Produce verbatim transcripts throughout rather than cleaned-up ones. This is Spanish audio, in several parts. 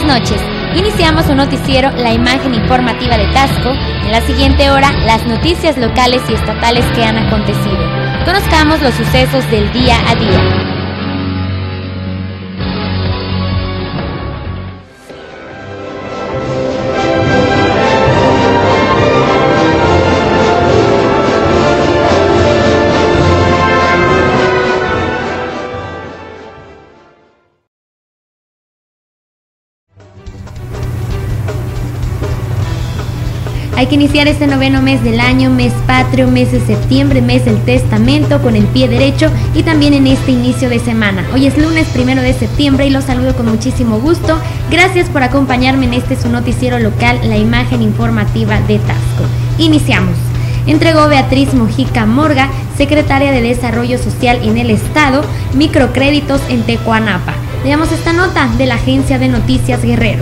noches. Iniciamos un noticiero, la imagen informativa de Tasco. En la siguiente hora, las noticias locales y estatales que han acontecido. Conozcamos los sucesos del día a día. Hay que iniciar este noveno mes del año, mes patrio, mes de septiembre, mes del testamento, con el pie derecho y también en este inicio de semana. Hoy es lunes primero de septiembre y los saludo con muchísimo gusto. Gracias por acompañarme en este su noticiero local, la imagen informativa de Tasco. Iniciamos. Entregó Beatriz Mojica Morga, secretaria de Desarrollo Social en el Estado, microcréditos en Tecuanapa. Veamos esta nota de la Agencia de Noticias Guerrero.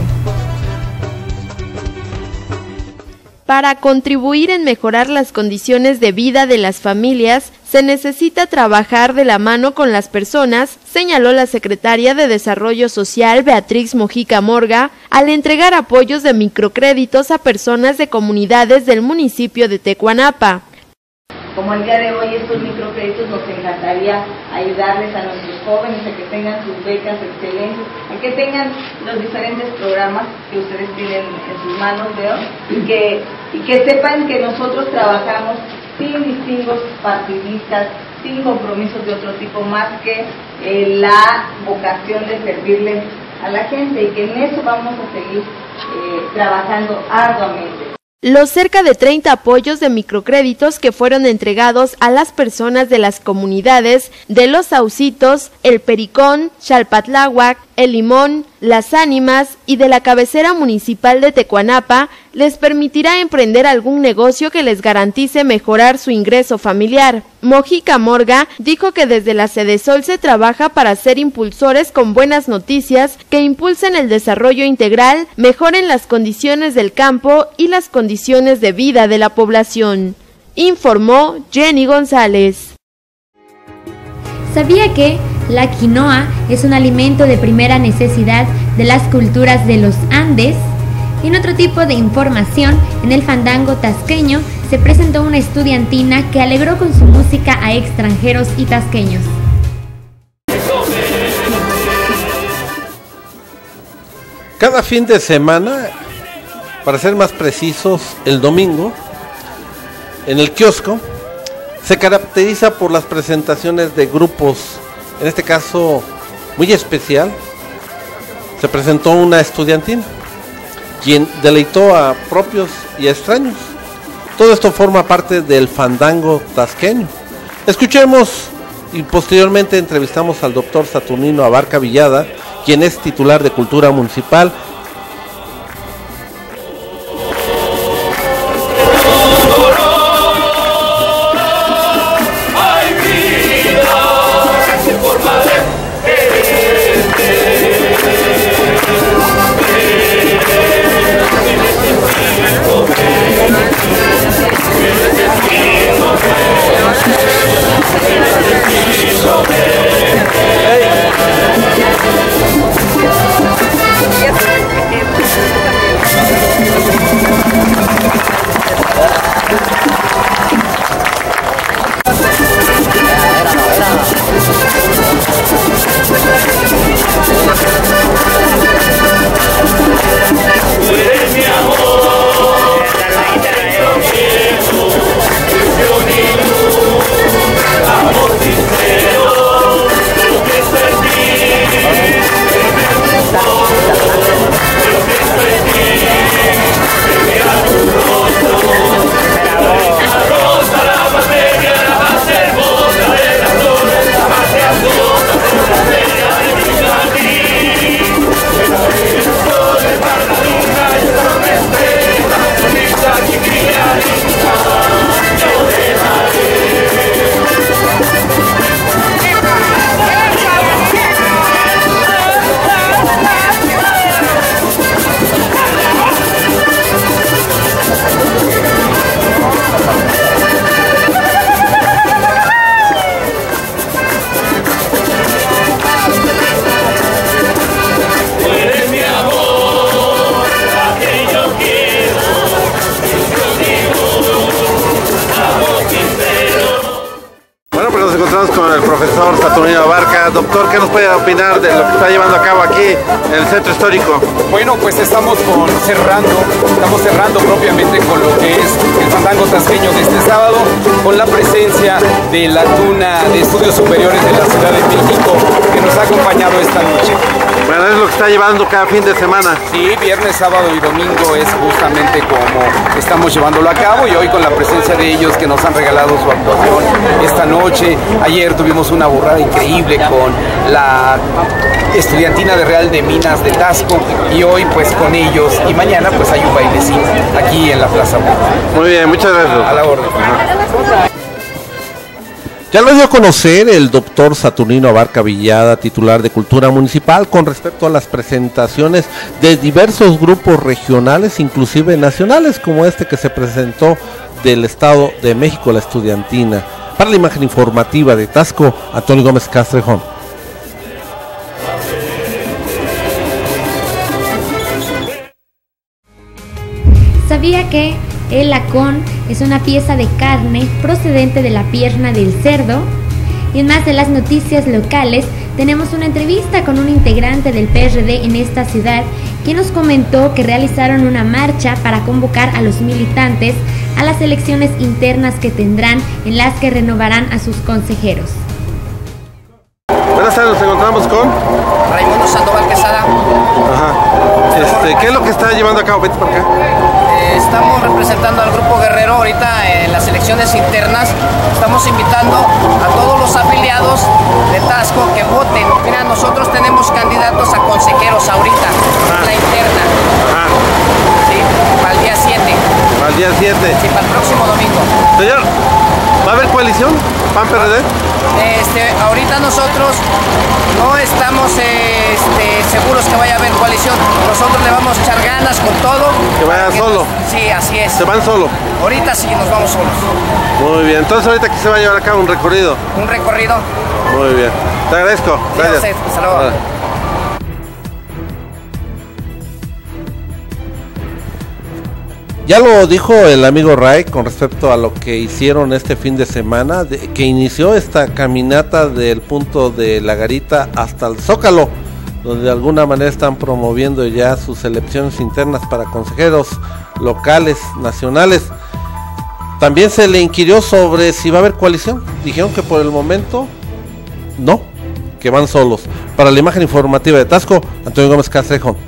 Para contribuir en mejorar las condiciones de vida de las familias, se necesita trabajar de la mano con las personas, señaló la secretaria de Desarrollo Social Beatriz Mojica Morga, al entregar apoyos de microcréditos a personas de comunidades del municipio de Tecuanapa. Como el día de hoy estos microcréditos, nos encantaría ayudarles a nuestros jóvenes a que tengan sus becas excelentes, a que tengan los diferentes programas que ustedes tienen en sus manos, veo, y que, y que sepan que nosotros trabajamos sin distingos partidistas, sin compromisos de otro tipo, más que eh, la vocación de servirles a la gente, y que en eso vamos a seguir eh, trabajando arduamente. Los cerca de treinta apoyos de microcréditos que fueron entregados a las personas de las comunidades de Los Saucitos, El Pericón, Xalpatláhuac, El Limón, Las Ánimas y de la cabecera municipal de Tecuanapa les permitirá emprender algún negocio que les garantice mejorar su ingreso familiar. Mojica Morga dijo que desde la Sedesol se trabaja para ser impulsores con buenas noticias que impulsen el desarrollo integral, mejoren las condiciones del campo y las condiciones de vida de la población. Informó Jenny González. ¿Sabía que la quinoa es un alimento de primera necesidad de las culturas de los Andes? En otro tipo de información, en el fandango tasqueño se presentó una estudiantina que alegró con su música a extranjeros y tasqueños. Cada fin de semana, para ser más precisos, el domingo, en el kiosco, se caracteriza por las presentaciones de grupos, en este caso muy especial. Se presentó una estudiantina, quien deleitó a propios y a extraños. Todo esto forma parte del fandango tasqueño. Escuchemos y posteriormente entrevistamos al doctor Saturnino Abarca Villada, quien es titular de Cultura Municipal. Yes. Estamos con el profesor Saturnino Abarca. Doctor, ¿qué nos puede opinar de lo que está llevando a cabo aquí en el centro histórico? Bueno, pues estamos con, cerrando, estamos cerrando propiamente con lo que es el fandango tasqueño de este sábado, con la presencia de la Tuna de Estudios Superiores de la Ciudad de México, que nos ha acompañado esta noche. Bueno, es lo que está llevando cada fin de semana. Sí, viernes, sábado y domingo es justamente como estamos llevándolo a cabo, y hoy con la presencia de ellos que nos han regalado su actuación esta noche. Ayer tuvimos una burrada increíble con la estudiantina de Real de Minas de Tasco, y hoy pues con ellos, y mañana pues hay un bailecito aquí en la Plaza. Muy bien, muchas gracias. A la orden. Ya lo dio a conocer el doctor Saturnino Abarca Villada, titular de Cultura Municipal, con respecto a las presentaciones de diversos grupos regionales, inclusive nacionales, como este que se presentó del Estado de México, la estudiantina. Para la imagen informativa de Tasco, Antonio Gómez Castrejón. ¿Sabía que el lacón es una pieza de carne procedente de la pierna del cerdo? Y en más de las noticias locales, tenemos una entrevista con un integrante del P R D en esta ciudad, quien nos comentó que realizaron una marcha para convocar a los militantes a las elecciones internas que tendrán, en las que renovarán a sus consejeros. Buenas tardes, nos encontramos con Raimundo Sandoval Quesada. Ajá. Este, ¿qué es lo que está llevando a cabo? Vete para acá. Eh, estamos representando al Grupo Guerrero ahorita en las elecciones internas. Estamos invitando a todos los afiliados de Tasco que voten. Mira, nosotros tenemos candidatos a consejeros ahorita, Ajá. la interna. Ajá. ¿Sí? Para el día siete. Al día siete. Sí, para el próximo domingo. Señor, ¿va a haber coalición? ¿P A N P R D? Este, ahorita nosotros no estamos este, seguros que vaya a haber coalición. Nosotros le vamos a echar ganas con todo. Que vaya solo. Nos, sí, así es. ¿Se van solo? Ahorita sí nos vamos solos. Muy bien, entonces ahorita aquí se va a llevar a cabo un recorrido. Un recorrido. Muy bien, te agradezco. Gracias. Sí, hasta luego. Vale. Ya lo dijo el amigo Ray con respecto a lo que hicieron este fin de semana, de, que inició esta caminata del punto de La Garita hasta el Zócalo, donde de alguna manera están promoviendo ya sus elecciones internas para consejeros locales, nacionales. También se le inquirió sobre si va a haber coalición. Dijeron que por el momento no, que van solos. Para la imagen informativa de Tasco, Antonio Gómez Castrejón.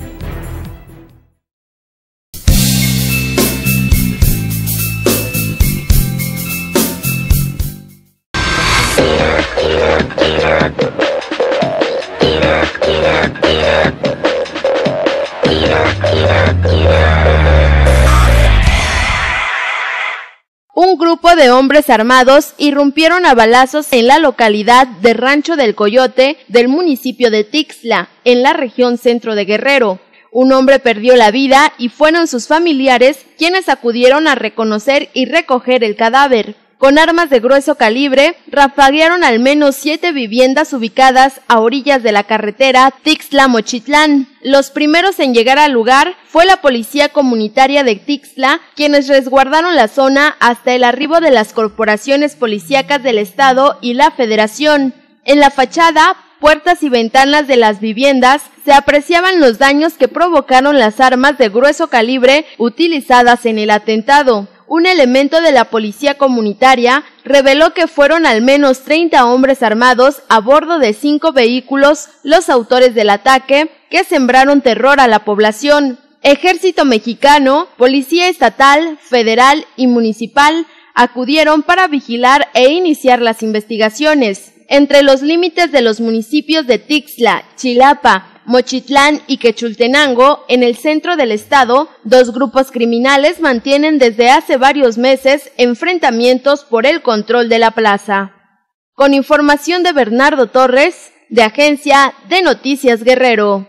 Un grupo de hombres armados irrumpieron a balazos en la localidad de Rancho del Coyote del municipio de Tixla, en la región centro de Guerrero. Un hombre perdió la vida y fueron sus familiares quienes acudieron a reconocer y recoger el cadáver. Con armas de grueso calibre, rafaguearon al menos siete viviendas ubicadas a orillas de la carretera Tixla-Mochitlán. Los primeros en llegar al lugar fue la policía comunitaria de Tixla, quienes resguardaron la zona hasta el arribo de las corporaciones policíacas del estado y la federación. En la fachada, puertas y ventanas de las viviendas se apreciaban los daños que provocaron las armas de grueso calibre utilizadas en el atentado. Un elemento de la policía comunitaria reveló que fueron al menos treinta hombres armados a bordo de cinco vehículos los autores del ataque, que sembraron terror a la población. Ejército mexicano, policía estatal, federal y municipal acudieron para vigilar e iniciar las investigaciones. Entre los límites de los municipios de Tixla, Chilapa, Mochitlán y Quechultenango, en el centro del estado, dos grupos criminales mantienen desde hace varios meses enfrentamientos por el control de la plaza. Con información de Bernardo Torres, de Agencia de Noticias Guerrero.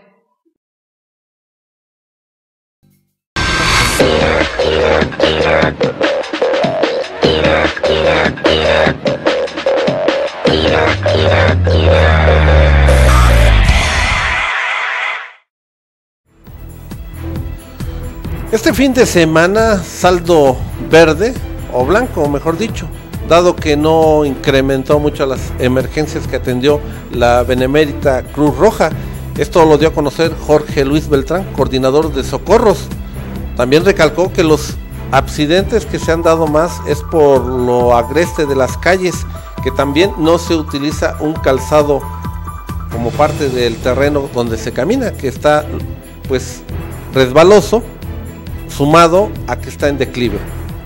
Este fin de semana, saldo verde, o blanco, mejor dicho, dado que no incrementó mucho las emergencias que atendió la Benemérita Cruz Roja. Esto lo dio a conocer Jorge Luis Beltrán, coordinador de socorros. También recalcó que los accidentes que se han dado más es por lo agreste de las calles, que también no se utiliza un calzado como parte del terreno donde se camina, que está pues resbaloso, sumado a que está en declive.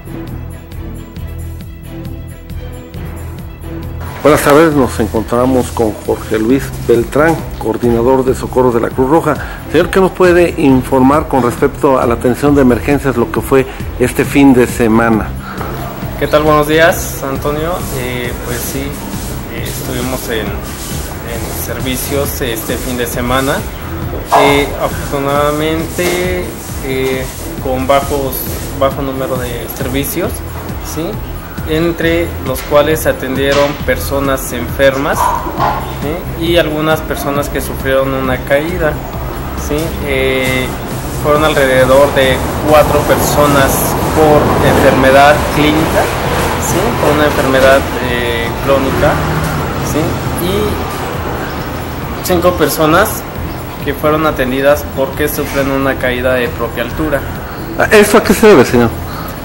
Buenas tardes, nos encontramos con Jorge Luis Beltrán, coordinador de socorros de la Cruz Roja. Señor, ¿qué nos puede informar con respecto a la atención de emergencias, lo que fue este fin de semana? ¿Qué tal? Buenos días, Antonio. Eh, pues sí, eh, estuvimos en, en servicios este fin de semana. Eh, afortunadamente, eh, con bajos, bajo número de servicios, ¿sí? Entre los cuales se atendieron personas enfermas, ¿sí? Y algunas personas que sufrieron una caída, ¿sí? Eh, fueron alrededor de cuatro personas por enfermedad clínica, ¿sí? Por una enfermedad eh, crónica, ¿sí? Y cinco personas que fueron atendidas porque sufren una caída de propia altura. ¿Eso a qué se debe, señor?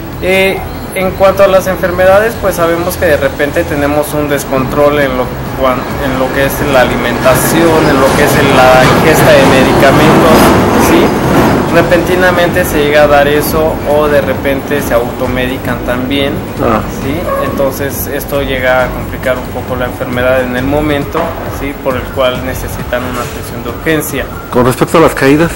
Eh, En cuanto a las enfermedades, pues sabemos que de repente tenemos un descontrol en lo, en lo que es la alimentación, en lo que es la ingesta de medicamentos, ¿sí? Repentinamente se llega a dar eso o de repente se automedican también, ah. ¿sí? Entonces esto llega a complicar un poco la enfermedad en el momento, ¿sí? Por el cual necesitan una atención de urgencia. ¿Con respecto a las caídas?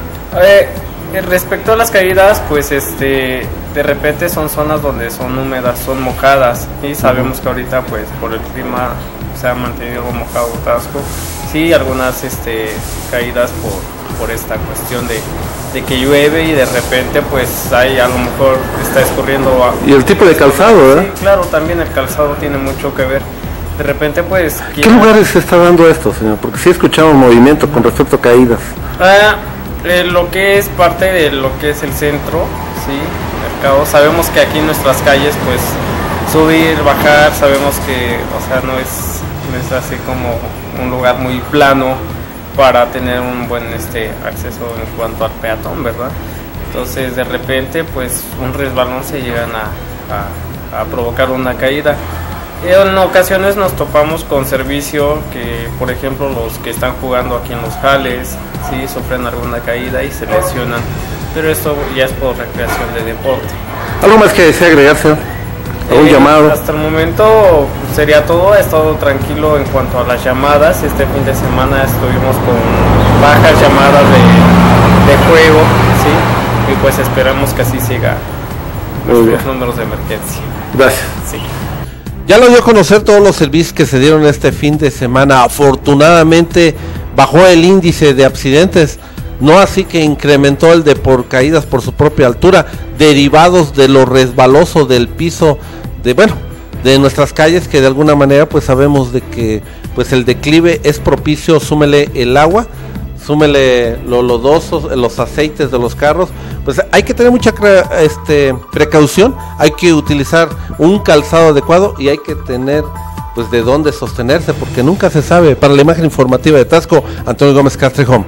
Eh, respecto a las caídas, pues este... de repente son zonas donde son húmedas, son mojadas, y sabemos que ahorita pues por el clima se ha mantenido mojado Tasco. Sí, algunas este, caídas por, por esta cuestión de, de que llueve y de repente pues hay a lo mejor está escurriendo agua. Y el tipo de calzado, ¿verdad? Sí, claro, también el calzado tiene mucho que ver. De repente pues... ¿Qué ¿quién... lugares se está dando esto, señor? Porque sí escuchamos movimiento con respecto a caídas. Ah, eh, lo que es parte de lo que es el centro, sí, mercado. Sabemos que aquí en nuestras calles pues subir, bajar, sabemos que, o sea, no es, no es así como un lugar muy plano para tener un buen este acceso en cuanto al peatón, ¿verdad? Entonces de repente pues un resbalón se llegan a, a, a provocar una caída. En ocasiones nos topamos con servicio que, por ejemplo, los que están jugando aquí en los jales, sí, sufren alguna caída y se lesionan, pero esto ya es por recreación de deporte. ¿Algo más que desea agregarse? ¿Algún eh, llamado? Hasta el momento sería todo, ha estado tranquilo en cuanto a las llamadas. Este fin de semana estuvimos con bajas llamadas de, de juego, ¿sí? Y pues esperamos que así siga nuestros números de emergencia. Gracias. Sí. Ya lo dio a conocer todos los servicios que se dieron este fin de semana. Afortunadamente bajó el índice de accidentes, no así que incrementó el de por caídas por su propia altura, derivados de lo resbaloso del piso de, bueno, de nuestras calles, que de alguna manera pues sabemos de que pues el declive es propicio, súmele el agua, súmele lo lodosos, los aceites de los carros, pues hay que tener mucha este, precaución, hay que utilizar un calzado adecuado y hay que tener pues de dónde sostenerse, porque nunca se sabe. Para la imagen informativa de Tasco, Antonio Gómez Castrejón.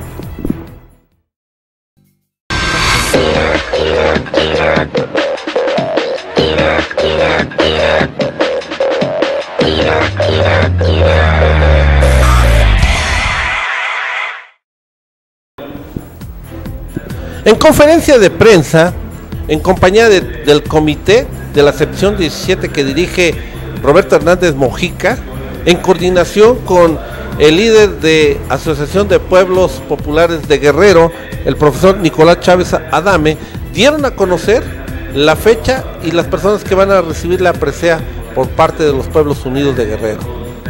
En conferencia de prensa, en compañía de, del comité de la sección diecisiete que dirige Roberto Hernández Mojica, en coordinación con el líder de Asociación de Pueblos Populares de Guerrero, el profesor Nicolás Chávez Adame, dieron a conocer la fecha y las personas que van a recibir la presea por parte de los Pueblos Unidos de Guerrero.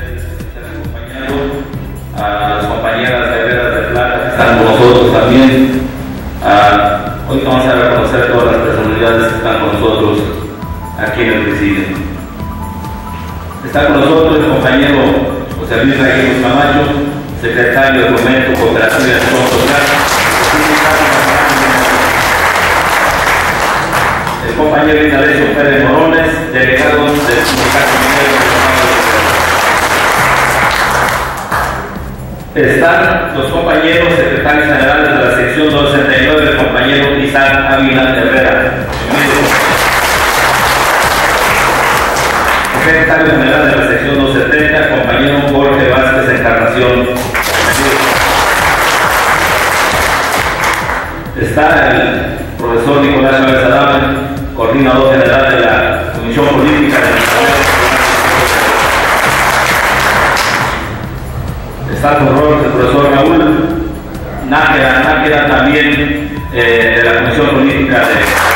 A las compañeras guerreras de plata que están con nosotros también. Uh, hoy vamos a reconocer a todas las personalidades que están con nosotros aquí en el presidio. Está con nosotros el compañero José Luis Reyes Camacho, secretario de Fomento, Cooperación y Acción Social. El compañero Ignacio Pérez Morones, delegado del sindicato Están los compañeros secretarios generales de la sección doscientos sesenta y nueve, el compañero Isaac Ávila Herrera. Secretario general de la sección doscientos setenta, el compañero Jorge Vázquez Encarnación. Está el profesor Nicolás Chávez Adame, coordinador general de la Comisión Política de la Está con rol el profesor Raúl Nájera, Nájera también eh, de la Comisión Política de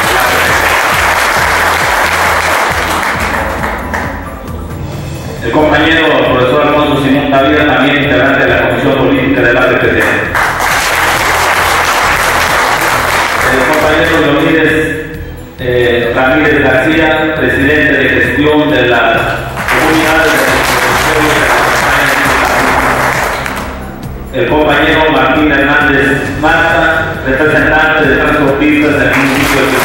el compañero profesor Alfonso Simón Tavira, también integrante de la Comisión Política de la R P T. El compañero Leonides eh, Ramírez García, presidente de gestión de la comunidad de el compañero Martín Hernández Marta, representante de transportistas del municipio de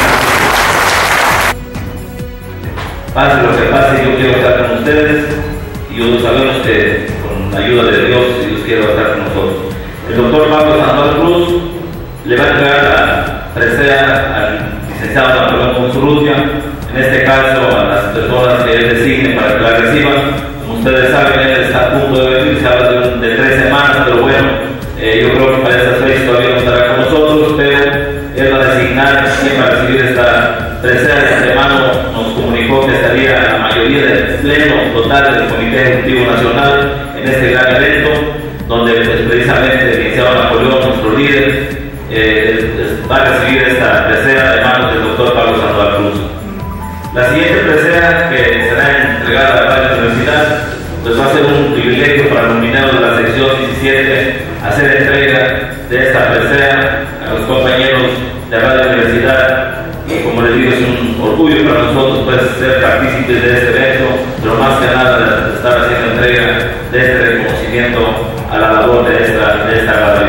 San. Pase lo que pase, yo quiero estar con ustedes y yo sabemos que con la ayuda de Dios, Dios quiere estar con nosotros. El doctor Pablo Sandoval Cruz le va a entregar la presea al licenciado Napoleón Consurrutia, en este caso a las personas que él designe para que la reciban. Como ustedes saben, él está a punto de venir, se habla de, un, de tres semanas, pero bueno, eh, yo creo que para estas fechas todavía no estará con nosotros, pero él va a designar quién va a recibir esta presea. De antemano nos comunicó que estaría la mayoría del pleno total del Comité Ejecutivo Nacional en este gran evento, donde pues, precisamente el licenciado Napoleón, nuestro líder, eh, va a recibir esta presea de manos del doctor Pablo Sandoval Cruz. La siguiente presea que será entregada a la universidad, pues va a ser un privilegio para los mineros de la sección diecisiete hacer entrega de esta presea a los compañeros de Radio Universidad, y como les digo, es un orgullo para nosotros pues, ser partícipes de este evento, pero más que nada de estar haciendo entrega de este reconocimiento a la labor de esta, de esta radio.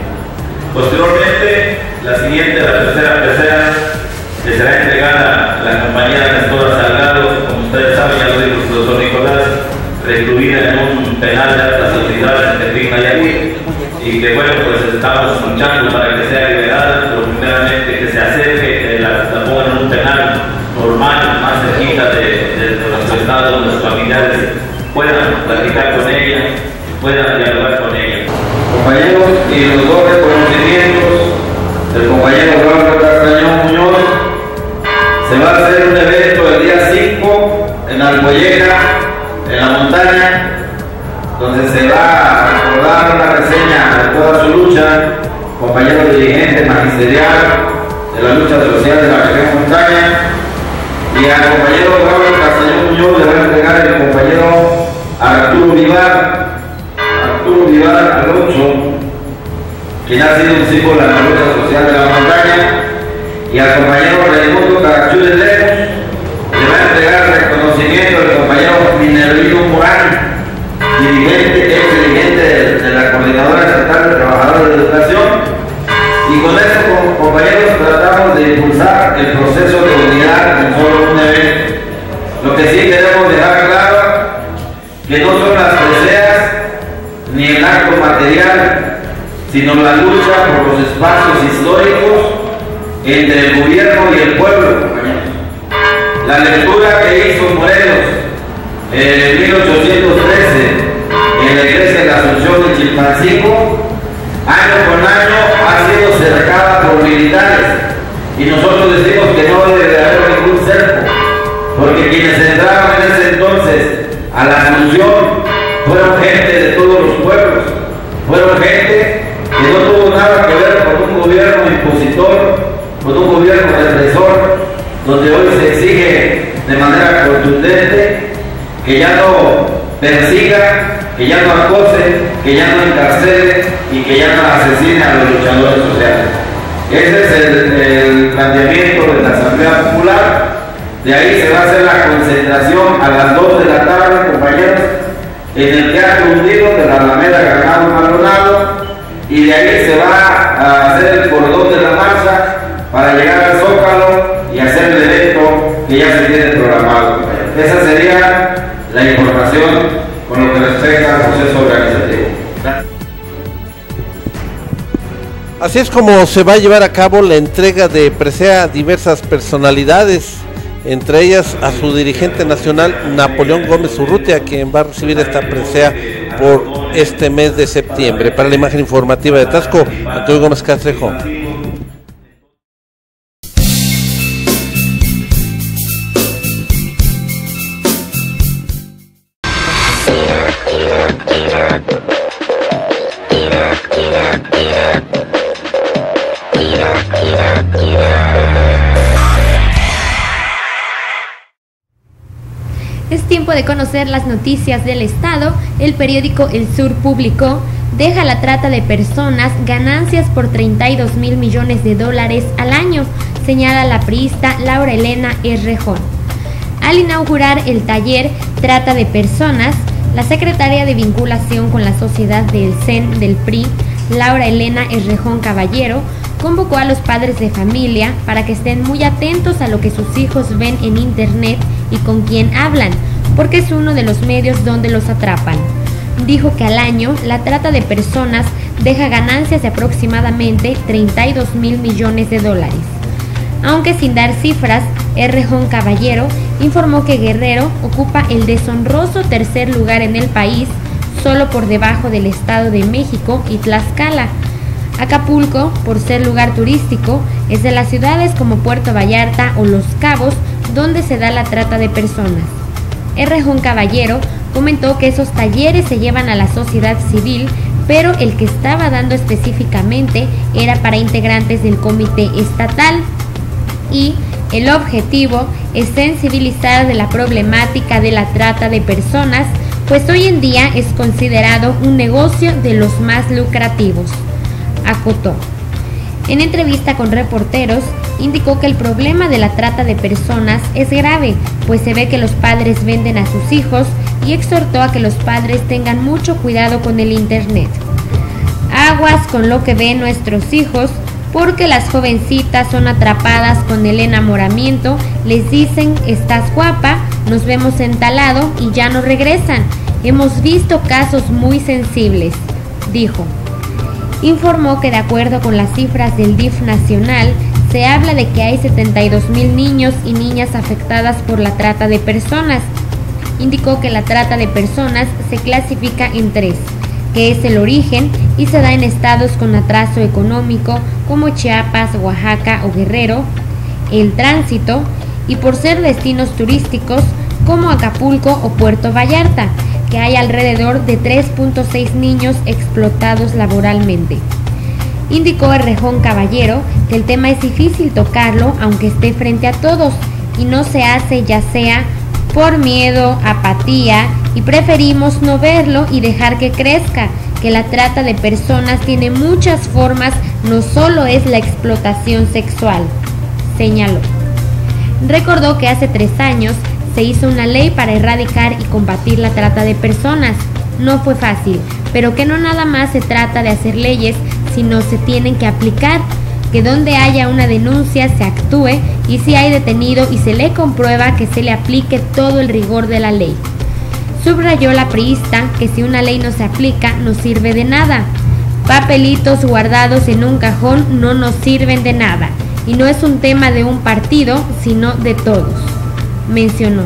Posteriormente, la siguiente, la tercera presea, le será entregada a la compañera Nestora Salgado, como ustedes saben, ya lo dijo el doctor Nicolás, recluida en un penal de alta sociedad en Tepic, Nayarit, y que bueno, pues estamos luchando para que sea liberada, pero primeramente que se acerque, que la, la pongan en un penal normal, más cerquita de, de, de nuestro estado, donde sus familiares puedan platicar con ella, puedan dialogar con ella. Compañeros, y los dos reconocimientos del compañero Eduardo Castañón Muñoz. Se va a hacer un evento el día cinco en Alcolleja, en la montaña, donde se va a recordar una reseña de toda su lucha, compañero dirigente magisterial de la lucha social de la región montaña, y al compañero Eduardo Castañón Muñoz le va a entregar el compañero Arturo Vivar, Arturo Vivar Alonso, quien ha sido un símbolo de la lucha social de la montaña, y al compañero Raimundo Carachú de Lemos le va a entregar el reconocimiento al compañero Minervino Morán, dirigente, ex dirigente de, de la Coordinadora Estatal de Trabajadores de Educación. Y con eso, compañeros, tratamos de impulsar el proceso de unidad en solo un evento. Lo que sí queremos dejar claro, que no son las preseas ni el acto material, sino la lucha por los espacios históricos entre el gobierno y el pueblo, compañeros. La lectura que hizo Morelos en mil ochocientos trece en la iglesia de la Asunción de Chilpancingo, año con año ha sido cercada por militares, y nosotros decimos que no debe de haber ningún cerco, porque quienes entraron en ese entonces a la Asunción fueron gente de todos los pueblos, fueron gente que no tuvo nada que ver con un gobierno impositor, con un gobierno represor, donde hoy se exige de manera contundente que ya no persiga, que ya no acose, que ya no encarcele y que ya no asesine a los luchadores sociales. Ese es el, el planteamiento de la Asamblea Popular. De ahí se va a hacer la concentración a las dos de la tarde, compañeros, en el Teatro Hundido de la Alameda Granado Maldonado, y de ahí se va a hacer el cordón de la marcha para llegar al Zócalo y hacer el evento que ya se tiene programado. Esa sería la información con lo que respecta al proceso organizativo. Gracias. Así es como se va a llevar a cabo la entrega de presea a diversas personalidades, entre ellas a su dirigente nacional Napoleón Gómez Urrutia, quien va a recibir esta presea por este mes de septiembre. Para la imagen informativa de Taxco, Antonio Gómez Castrejo. Es tiempo de conocer las noticias del estado. El periódico El Sur publicó: deja la trata de personas ganancias por treinta y dos mil millones de dólares al año, señala la priista Laura Elena Errejón. Al inaugurar el taller Trata de Personas, la secretaria de vinculación con la sociedad del C E N del P R I, Laura Elena Errejón Caballero, convocó a los padres de familia para que estén muy atentos a lo que sus hijos ven en internet y con quién hablan, porque es uno de los medios donde los atrapan. Dijo que al año la trata de personas deja ganancias de aproximadamente treinta y dos mil millones de dólares. Aunque sin dar cifras, Errejón Caballero informó que Guerrero ocupa el deshonroso tercer lugar en el país, solo por debajo del Estado de México y Tlaxcala. Acapulco, por ser lugar turístico, es de las ciudades como Puerto Vallarta o Los Cabos donde se da la trata de personas. Errejón Caballero comentó que esos talleres se llevan a la sociedad civil, pero el que estaba dando específicamente era para integrantes del comité estatal, y el objetivo es sensibilizar de la problemática de la trata de personas, pues hoy en día es considerado un negocio de los más lucrativos, acotó. En entrevista con reporteros, indicó que el problema de la trata de personas es grave, pues se ve que los padres venden a sus hijos, y exhortó a que los padres tengan mucho cuidado con el internet. Aguas con lo que ven nuestros hijos, porque las jovencitas son atrapadas con el enamoramiento, les dicen estás guapa, nos vemos en tal lado y ya no regresan. Hemos visto casos muy sensibles, dijo. Informó que de acuerdo con las cifras del D I F nacional, se habla de que hay setenta y dos mil niños y niñas afectadas por la trata de personas. Indicó que la trata de personas se clasifica en tres, que es el origen y se da en estados con atraso económico como Chiapas, Oaxaca o Guerrero, el tránsito y por ser destinos turísticos como Acapulco o Puerto Vallarta, que hay alrededor de tres punto seis niños explotados laboralmente. Indicó Errejón Caballero que el tema es difícil tocarlo aunque esté frente a todos y no se hace ya sea por miedo, apatía, y preferimos no verlo y dejar que crezca, que la trata de personas tiene muchas formas, no solo es la explotación sexual, señaló. Recordó que hace tres años se hizo una ley para erradicar y combatir la trata de personas. No fue fácil, pero que no nada más se trata de hacer leyes, sino se tienen que aplicar, que donde haya una denuncia se actúe y si hay detenido y se le comprueba que se le aplique todo el rigor de la ley. Subrayó la priista que si una ley no se aplica no sirve de nada. Papelitos guardados en un cajón no nos sirven de nada y no es un tema de un partido sino de todos, mencionó.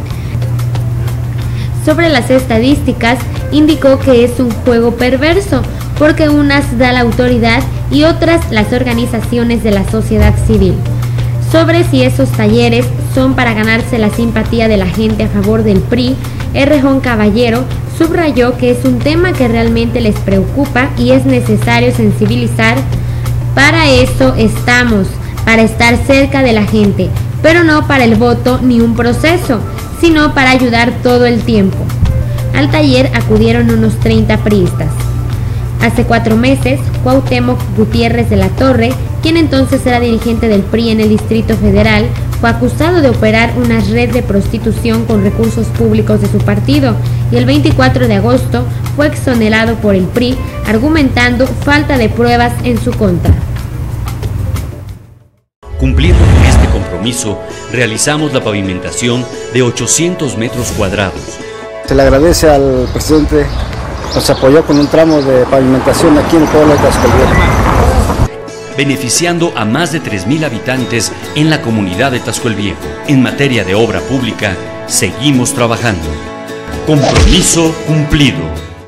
Sobre las estadísticas, indicó que es un juego perverso, porque unas da la autoridad y otras las organizaciones de la sociedad civil. Sobre si esos talleres son para ganarse la simpatía de la gente a favor del P R I, Errejón Caballero subrayó que es un tema que realmente les preocupa y es necesario sensibilizar. Para eso estamos, para estar cerca de la gente, pero no para el voto ni un proceso, sino para ayudar todo el tiempo. Al taller acudieron unos treinta priistas. Hace cuatro meses, Cuauhtémoc Gutiérrez de la Torre, quien entonces era dirigente del P R I en el Distrito Federal, fue acusado de operar una red de prostitución con recursos públicos de su partido y el veinticuatro de agosto fue exonerado por el P R I, argumentando falta de pruebas en su contra. Cumpliendo con este compromiso, realizamos la pavimentación de ochocientos metros cuadrados. Se le agradece al presidente, nos apoyó con un tramo de pavimentación aquí en el pueblo de Tasco. beneficiando a más de tres mil habitantes en la comunidad de Taxco el Viejo. En materia de obra pública, seguimos trabajando. Compromiso cumplido.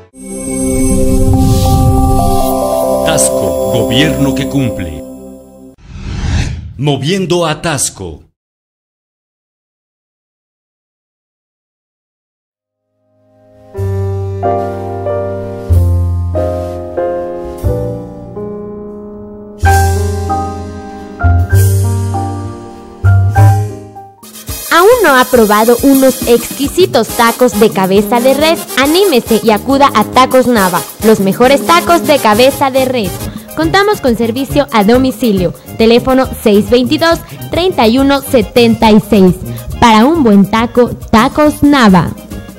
Taxco, gobierno que cumple. Moviendo a Taxco. ¿Aún no ha probado unos exquisitos tacos de cabeza de res? Anímese y acuda a Tacos Nava, los mejores tacos de cabeza de res. Contamos con servicio a domicilio, teléfono seis veintidós, treinta y uno setenta y seis. Para un buen taco, Tacos Nava.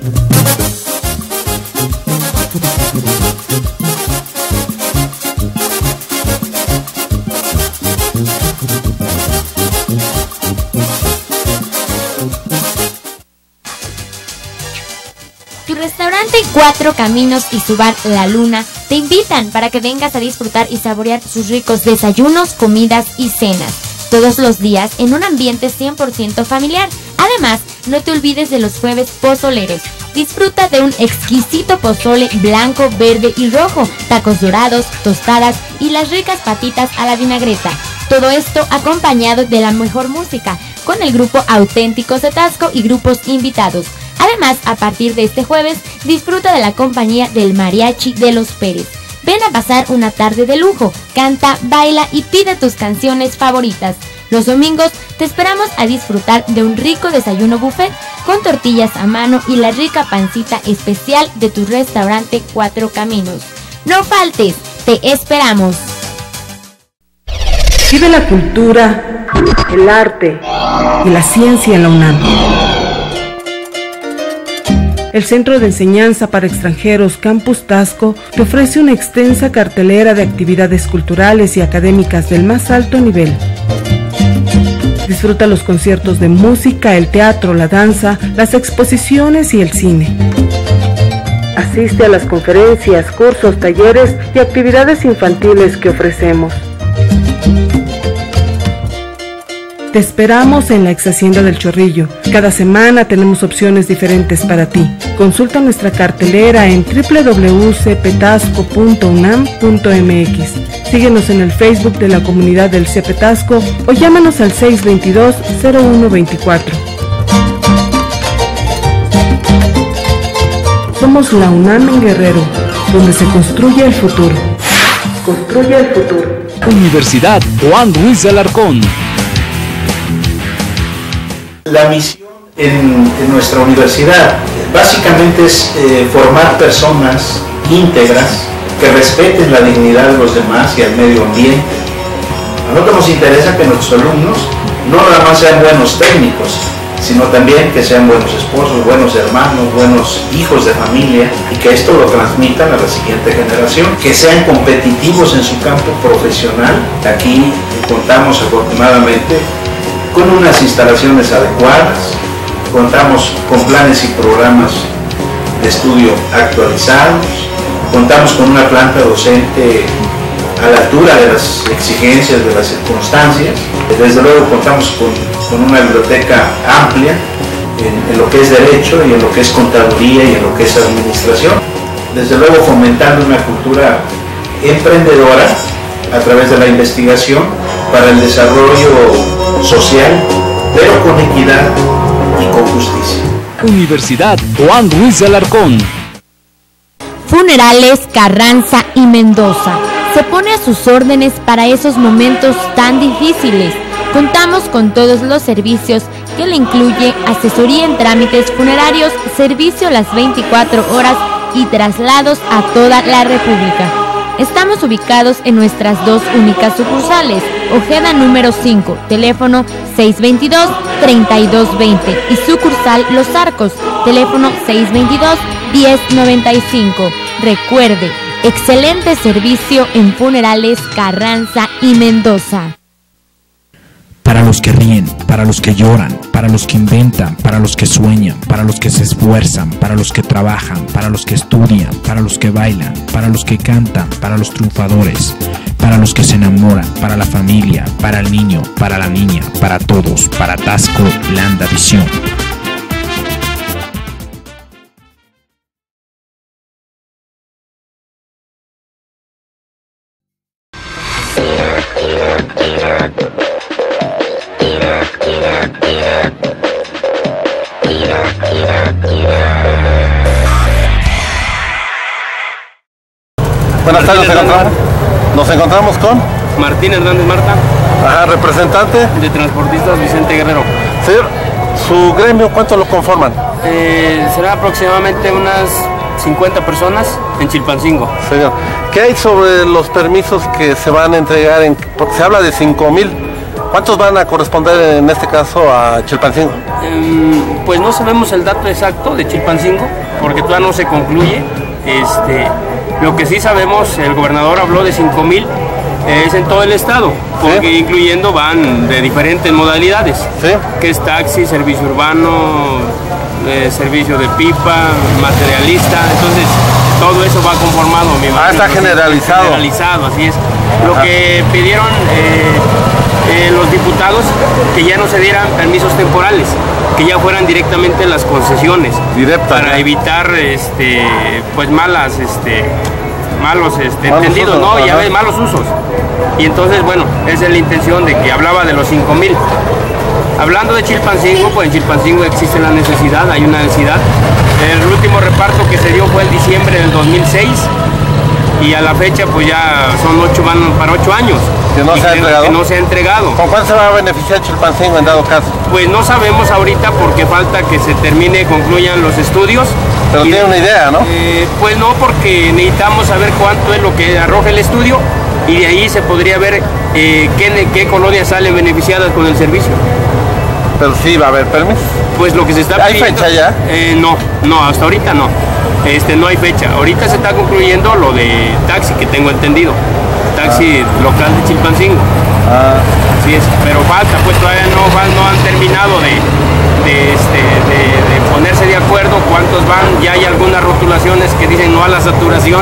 Tu restaurante Cuatro Caminos y su bar La Luna te invitan para que vengas a disfrutar y saborear sus ricos desayunos, comidas y cenas, todos los días en un ambiente cien por ciento familiar. Además, no te olvides de los jueves pozoleros. Disfruta de un exquisito pozole blanco, verde y rojo, tacos dorados, tostadas y las ricas patitas a la vinagreta. Todo esto acompañado de la mejor música, con el grupo Auténticos de Taxco y grupos invitados. Además, a partir de este jueves, disfruta de la compañía del Mariachi de los Pérez. Ven a pasar una tarde de lujo, canta, baila y pide tus canciones favoritas. Los domingos te esperamos a disfrutar de un rico desayuno buffet con tortillas a mano y la rica pancita especial de tu restaurante Cuatro Caminos. No faltes, te esperamos. Vive la cultura, el arte y la ciencia en la UNAM. El Centro de Enseñanza para Extranjeros Campus Taxco te ofrece una extensa cartelera de actividades culturales y académicas del más alto nivel. Disfruta los conciertos de música, el teatro, la danza, las exposiciones y el cine. Asiste a las conferencias, cursos, talleres y actividades infantiles que ofrecemos. Te esperamos en la ex hacienda del Chorrillo. Cada semana tenemos opciones diferentes para ti. Consulta nuestra cartelera en doble u doble u doble u punto c p taxco punto u n a m punto m x. Síguenos en el Facebook de la comunidad del C P Taxco o llámanos al seis veintidós, cero uno veinticuatro. Somos la UNAM en Guerrero, donde se construye el futuro. Construye el futuro. Universidad Juan Ruiz de Alarcón. La misión en, en nuestra universidad básicamente es eh, formar personas íntegras que respeten la dignidad de los demás y al medio ambiente. A nosotros nos interesa que nuestros alumnos no nada más sean buenos técnicos, sino también que sean buenos esposos, buenos hermanos, buenos hijos de familia, y que esto lo transmitan a la siguiente generación, que sean competitivos en su campo profesional. Aquí contamos afortunadamente con unas instalaciones adecuadas, contamos con planes y programas de estudio actualizados, contamos con una planta docente a la altura de las exigencias de las circunstancias. Desde luego contamos con, con una biblioteca amplia en, en lo que es derecho y en lo que es contaduría y en lo que es administración. Desde luego fomentando una cultura emprendedora a través de la investigación para el desarrollo social, pero con equidad y con justicia. Universidad Juan Ruiz de Alarcón. Funerales Carranza y Mendoza. Se pone a sus órdenes para esos momentos tan difíciles. Contamos con todos los servicios que le incluye asesoría en trámites funerarios, servicio las veinticuatro horas y traslados a toda la República. Estamos ubicados en nuestras dos únicas sucursales, Ojeda número cinco, teléfono seis veintidós, treinta y dos veinte y sucursal Los Arcos, teléfono seis veintidós, diez noventa y cinco. Recuerde, excelente servicio en Funerales Carranza y Mendoza. para los que ríen, para los que lloran, para los que inventan, para los que sueñan, para los que se esfuerzan, para los que trabajan, para los que estudian, para los que bailan, para los que cantan, para los triunfadores, para los que se enamoran, para la familia, para el niño, para la niña, para todos, para Tasco Landa Visión. Buenas tardes, nos encontramos, nos encontramos con Martín Hernández Marta. Ajá, representante de Transportistas Vicente Guerrero. Señor, ¿su gremio cuánto lo conforman? Eh, será aproximadamente unas cincuenta personas en Chilpancingo. Señor, ¿qué hay sobre los permisos que se van a entregar? En, porque se habla de cinco mil. ¿Cuántos van a corresponder en este caso a Chilpancingo? Eh, pues no sabemos el dato exacto de Chilpancingo, porque todavía no se concluye. Este, lo que sí sabemos, el gobernador habló de cinco mil, es en todo el estado, porque ¿sí? Incluyendo van de diferentes modalidades, ¿sí? Que es taxi, servicio urbano, eh, servicio de pipa, materialista, entonces todo eso va conformado. Mi ah, está generalizado. Generalizado, así es. Lo Ajá. que pidieron eh, eh, los diputados, que ya no se dieran permisos temporales, que ya fueran directamente las concesiones, Directa, para ¿no? evitar este, pues malas, este, malos este, malos entendidos, usos, ¿no? Ya ves, malos usos. Y entonces, bueno, esa es la intención de que hablaba de los cinco mil. Hablando de Chilpancingo, pues en Chilpancingo existe la necesidad, hay una necesidad. El último reparto que se dio fue el diciembre del dos mil seis y a la fecha pues ya son ocho, van para ocho años. ¿Que no se ha entregado? Que no se ha entregado. ¿Con cuánto se va a beneficiar Chilpancingo en dado caso? Pues no sabemos ahorita porque falta que se termine, concluyan los estudios. Pero y, tiene una idea, ¿no? Eh, pues no, porque necesitamos saber cuánto es lo que arroja el estudio y de ahí se podría ver eh, qué, qué colonias salen beneficiadas con el servicio. Pero sí va a haber permiso. Pues lo que se está pidiendo... ¿Hay fecha ya? Eh, no, no, hasta ahorita no. Este, no hay fecha. Ahorita se está concluyendo lo de taxi, que tengo entendido. Taxi ah. local de Chilpancingo. Ah. Así es, pero falta, pues todavía no, no han terminado de, de, este, de, de ponerse de acuerdo cuántos van. Ya hay algunas rotulaciones que dicen no a la saturación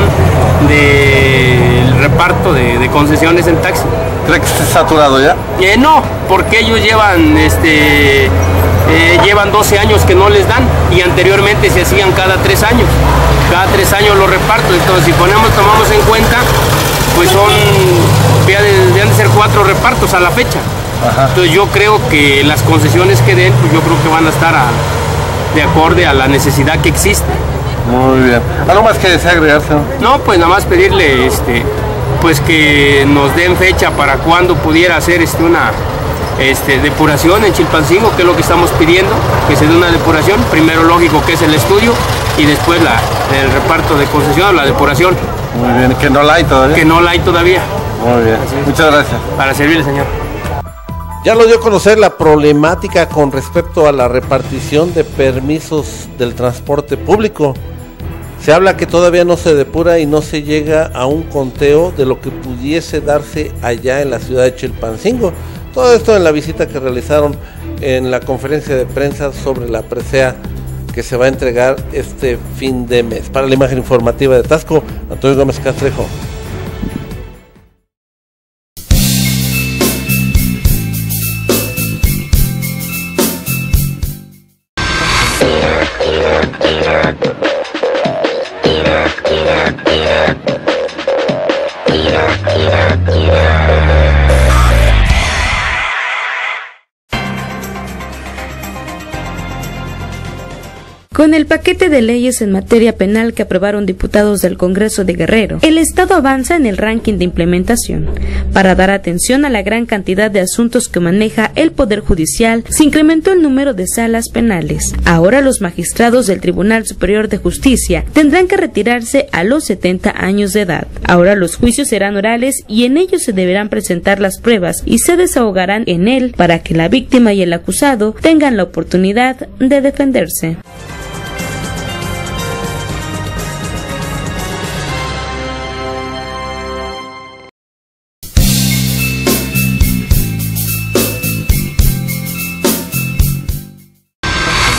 del reparto de, de concesiones en taxi. ¿Cree que esté saturado ya? Eh, no, porque ellos llevan este eh, llevan doce años que no les dan y anteriormente se hacían cada tres años. Cada tres años los repartos. Entonces si ponemos, tomamos en cuenta, pues son, deben de ser cuatro repartos a la fecha. Ajá. Entonces yo creo que las concesiones que den, pues yo creo que van a estar a, de acorde a la necesidad que existe. Muy bien. ¿Algo más que desea agregarse? No, pues nada más pedirle este pues que nos den fecha para cuando pudiera hacer este, una este, depuración en Chilpancingo, que es lo que estamos pidiendo, que se dé una depuración, primero lógico que es el estudio y después la, el reparto de concesión, la depuración. Muy bien, que no la hay todavía. Que no la hay todavía. Muy bien, muchas gracias. Para servirle, señor. Ya lo dio a conocer la problemática con respecto a la repartición de permisos del transporte público. Se habla que todavía no se depura y no se llega a un conteo de lo que pudiese darse allá en la ciudad de Chilpancingo. Todo esto en la visita que realizaron en la conferencia de prensa sobre la presea que se va a entregar este fin de mes. Para la imagen informativa de Tasco, Antonio Gómez Castrejo. Con el paquete de leyes en materia penal que aprobaron diputados del Congreso de Guerrero, el Estado avanza en el ranking de implementación. Para dar atención a la gran cantidad de asuntos que maneja el Poder Judicial, se incrementó el número de salas penales. Ahora los magistrados del Tribunal Superior de Justicia tendrán que retirarse a los setenta años de edad. Ahora los juicios serán orales y en ellos se deberán presentar las pruebas y se desahogarán en él para que la víctima y el acusado tengan la oportunidad de defenderse.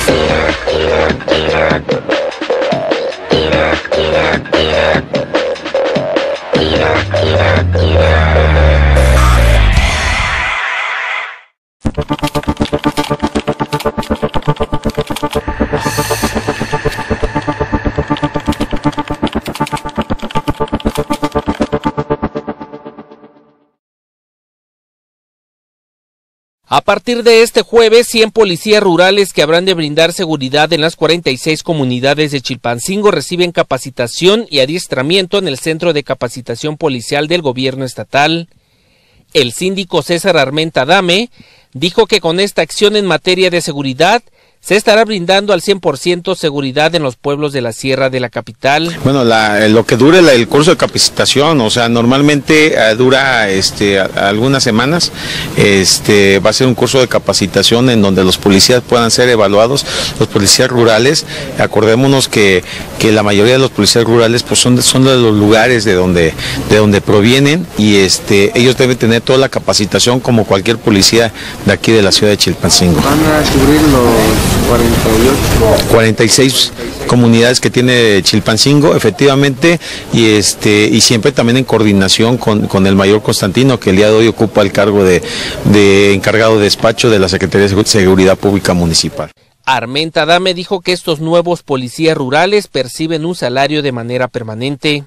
A partir de este jueves, cien policías rurales que habrán de brindar seguridad en las cuarenta y seis comunidades de Chilpancingo reciben capacitación y adiestramiento en el Centro de Capacitación Policial del Gobierno Estatal. El síndico César Armenta Adame dijo que con esta acción en materia de seguridad se estará brindando al cien por ciento seguridad en los pueblos de la Sierra de la capital. Bueno, la, lo que dure la, el curso de capacitación, o sea, normalmente uh, dura este, a, a algunas semanas, este, va a ser un curso de capacitación en donde los policías puedan ser evaluados, los policías rurales. Acordémonos que, que la mayoría de los policías rurales pues son de, son de los lugares de donde, de donde provienen y este, ellos deben tener toda la capacitación como cualquier policía de aquí de la ciudad de Chilpancingo. Van a cubrir los cuarenta y ocho. cuarenta y seis comunidades que tiene Chilpancingo, efectivamente, y este y siempre también en coordinación con, con el mayor Constantino, que el día de hoy ocupa el cargo de, de encargado de despacho de la Secretaría de Seguridad Pública Municipal. Armenta Adame dijo que estos nuevos policías rurales perciben un salario de manera permanente.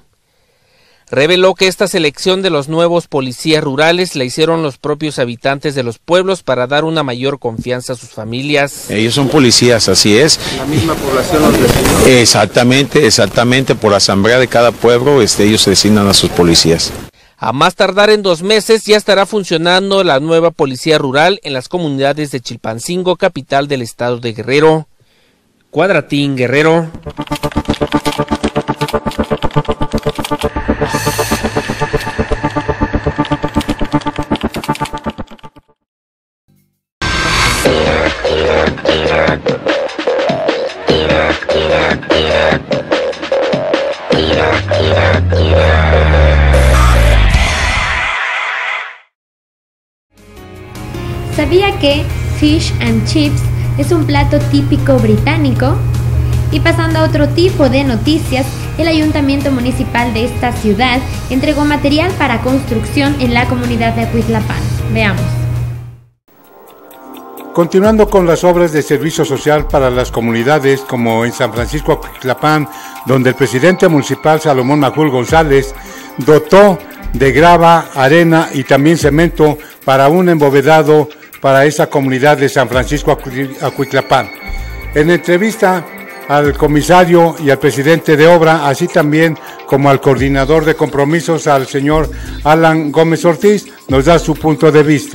Reveló que esta selección de los nuevos policías rurales la hicieron los propios habitantes de los pueblos para dar una mayor confianza a sus familias. Ellos son policías, así es. La misma población los designó. Exactamente, exactamente, por asamblea de cada pueblo, este, ellos designan a sus policías. A más tardar en dos meses ya estará funcionando la nueva policía rural en las comunidades de Chilpancingo, capital del estado de Guerrero. Cuadratín Guerrero. ¿Sabía que fish and chips es un plato típico británico? Y pasando a otro tipo de noticias, el Ayuntamiento Municipal de esta ciudad entregó material para construcción en la comunidad de Acuitlapán. Veamos. Continuando con las obras de servicio social para las comunidades, como en San Francisco Acuitlapán, donde el presidente municipal Salomón Majul González dotó de grava, arena y también cemento para un embovedado para esa comunidad de San Francisco Acuitlapán. En entrevista al comisario y al presidente de obra, así también como al coordinador de compromisos, al señor Alan Gómez Ortiz, nos da su punto de vista.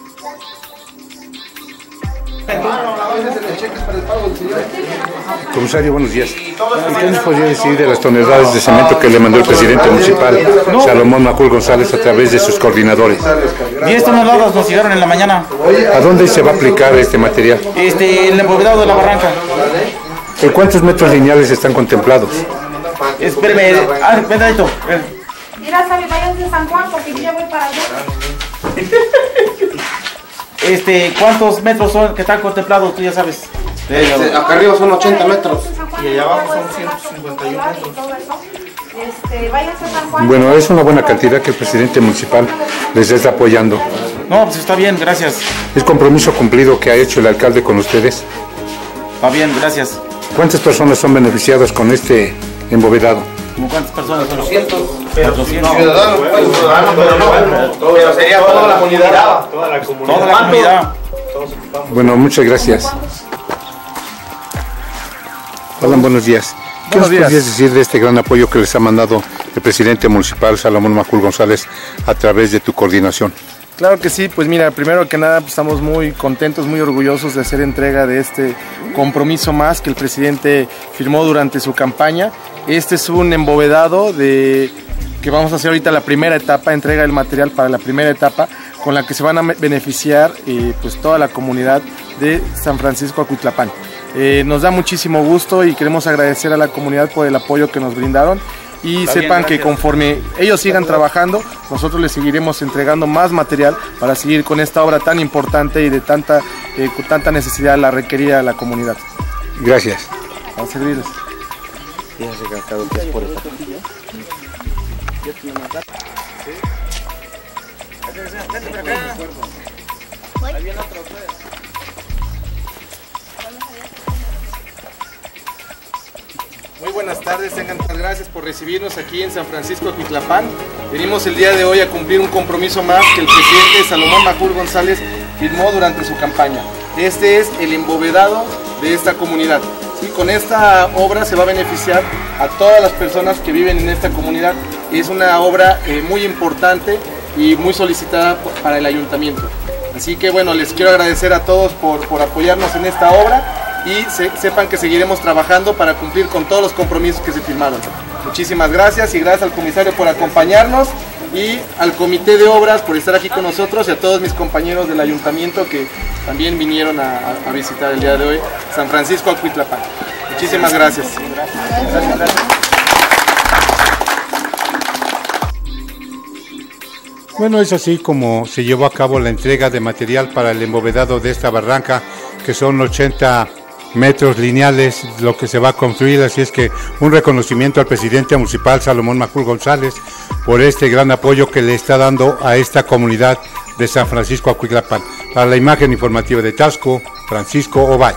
Comisario, buenos días. ¿Y qué nos podría decir de las toneladas de cemento que le mandó el presidente municipal, Salomón Majul González, a través de sus coordinadores? diez toneladas nos llegaron en la mañana. ¿A dónde se va a aplicar este material? Este, el embovedado de la barranca. ¿En cuántos metros lineales están contemplados? Espérame, ah, vendadito. Mira, Sammy, vayan de San Juan porque yo ya voy para allá. Este, ¿cuántos metros son que están contemplados? Tú ya sabes. Este, acá arriba son ochenta metros. Y allá abajo son ciento cincuenta y uno metros. Bueno, es una buena cantidad que el presidente municipal les está apoyando. No, pues está bien, gracias. ¿Es compromiso cumplido que ha hecho el alcalde con ustedes? Está bien, gracias. ¿Cuántas personas son beneficiadas con este embovedado? ¿Cómo cuántas personas? cuatrocientos. cuatrocientos. No, ciudadanos, pues, ciudadanos, pero no, pero sería toda la comunidad. Toda la comunidad. Toda la comunidad. Bueno, muchas gracias. Hola, buenos días. ¿Qué nos podrías decir de este gran apoyo que les ha mandado el presidente municipal Salomón Majul González a través de tu coordinación? Claro que sí, pues mira, primero que nada pues estamos muy contentos, muy orgullosos de hacer entrega de este compromiso más que el presidente firmó durante su campaña. Este es un embovedado de que vamos a hacer ahorita la primera etapa, entrega del material para la primera etapa, con la que se van a beneficiar eh, pues toda la comunidad de San Francisco Acuitlapán. Eh, nos da muchísimo gusto y queremos agradecer a la comunidad por el apoyo que nos brindaron y Está sepan bien, que conforme ellos sigan trabajando, nosotros les seguiremos entregando más material para seguir con esta obra tan importante y de tanta, eh, tanta necesidad la requerida de la comunidad. Gracias. A servirles. Muy buenas tardes, tengan muchas gracias por recibirnos aquí en San Francisco Acuitlapán. Venimos el día de hoy a cumplir un compromiso más que el presidente Salomón Majul González firmó durante su campaña. Este es el embovedado de esta comunidad. ¿Sí? Con esta obra se va a beneficiar a todas las personas que viven en esta comunidad. Es una obra eh, muy importante y muy solicitada para el ayuntamiento. Así que bueno, les quiero agradecer a todos por, por apoyarnos en esta obra y se, sepan que seguiremos trabajando para cumplir con todos los compromisos que se firmaron. Muchísimas gracias y gracias al comisario por acompañarnos y al comité de obras por estar aquí con nosotros y a todos mis compañeros del ayuntamiento que también vinieron a, a visitar el día de hoy San Francisco Acuitlapán. Muchísimas gracias. Gracias, gracias. Bueno, es así como se llevó a cabo la entrega de material para el embovedado de esta barranca, que son ochenta metros lineales lo que se va a construir, así es que un reconocimiento al presidente municipal Salomón Majul González por este gran apoyo que le está dando a esta comunidad de San Francisco Acuitlapán. Para la imagen informativa de Tasco, Francisco Ovalle.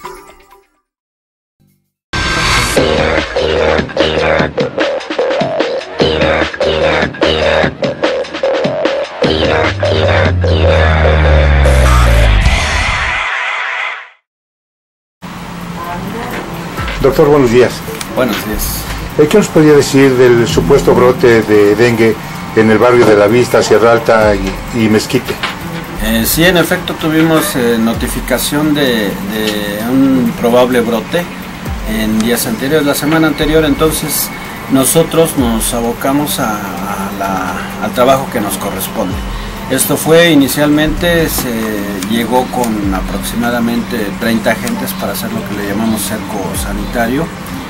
Doctor, buenos días. Buenos días. ¿Qué nos podría decir del supuesto brote de dengue en el barrio de La Vista, Sierra Alta y, y Mezquite? Eh, sí, en efecto tuvimos eh, notificación de, de un probable brote en días anteriores, la semana anterior, entonces nosotros nos abocamos a, a la, al trabajo que nos corresponde. Esto fue inicialmente, se llegó con aproximadamente treinta agentes para hacer lo que le llamamos cerco sanitario.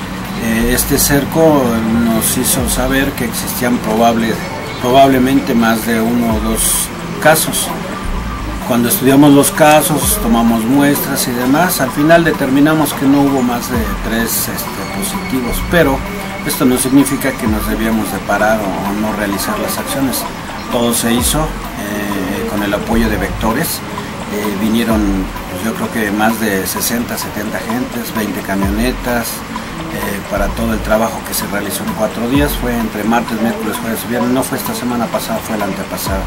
Este cerco nos hizo saber que existían probable, probablemente más de uno o dos casos. Cuando estudiamos los casos, tomamos muestras y demás, al final determinamos que no hubo más de tres este, positivos, pero esto no significa que nos debíamos de parar o no realizar las acciones. Todo se hizo eh, con el apoyo de vectores. Eh, vinieron, pues yo creo que más de sesenta, setenta agentes, veinte camionetas, eh, para todo el trabajo que se realizó en cuatro días. Fue entre martes, miércoles, jueves y viernes. No fue esta semana pasada, fue el antepasado.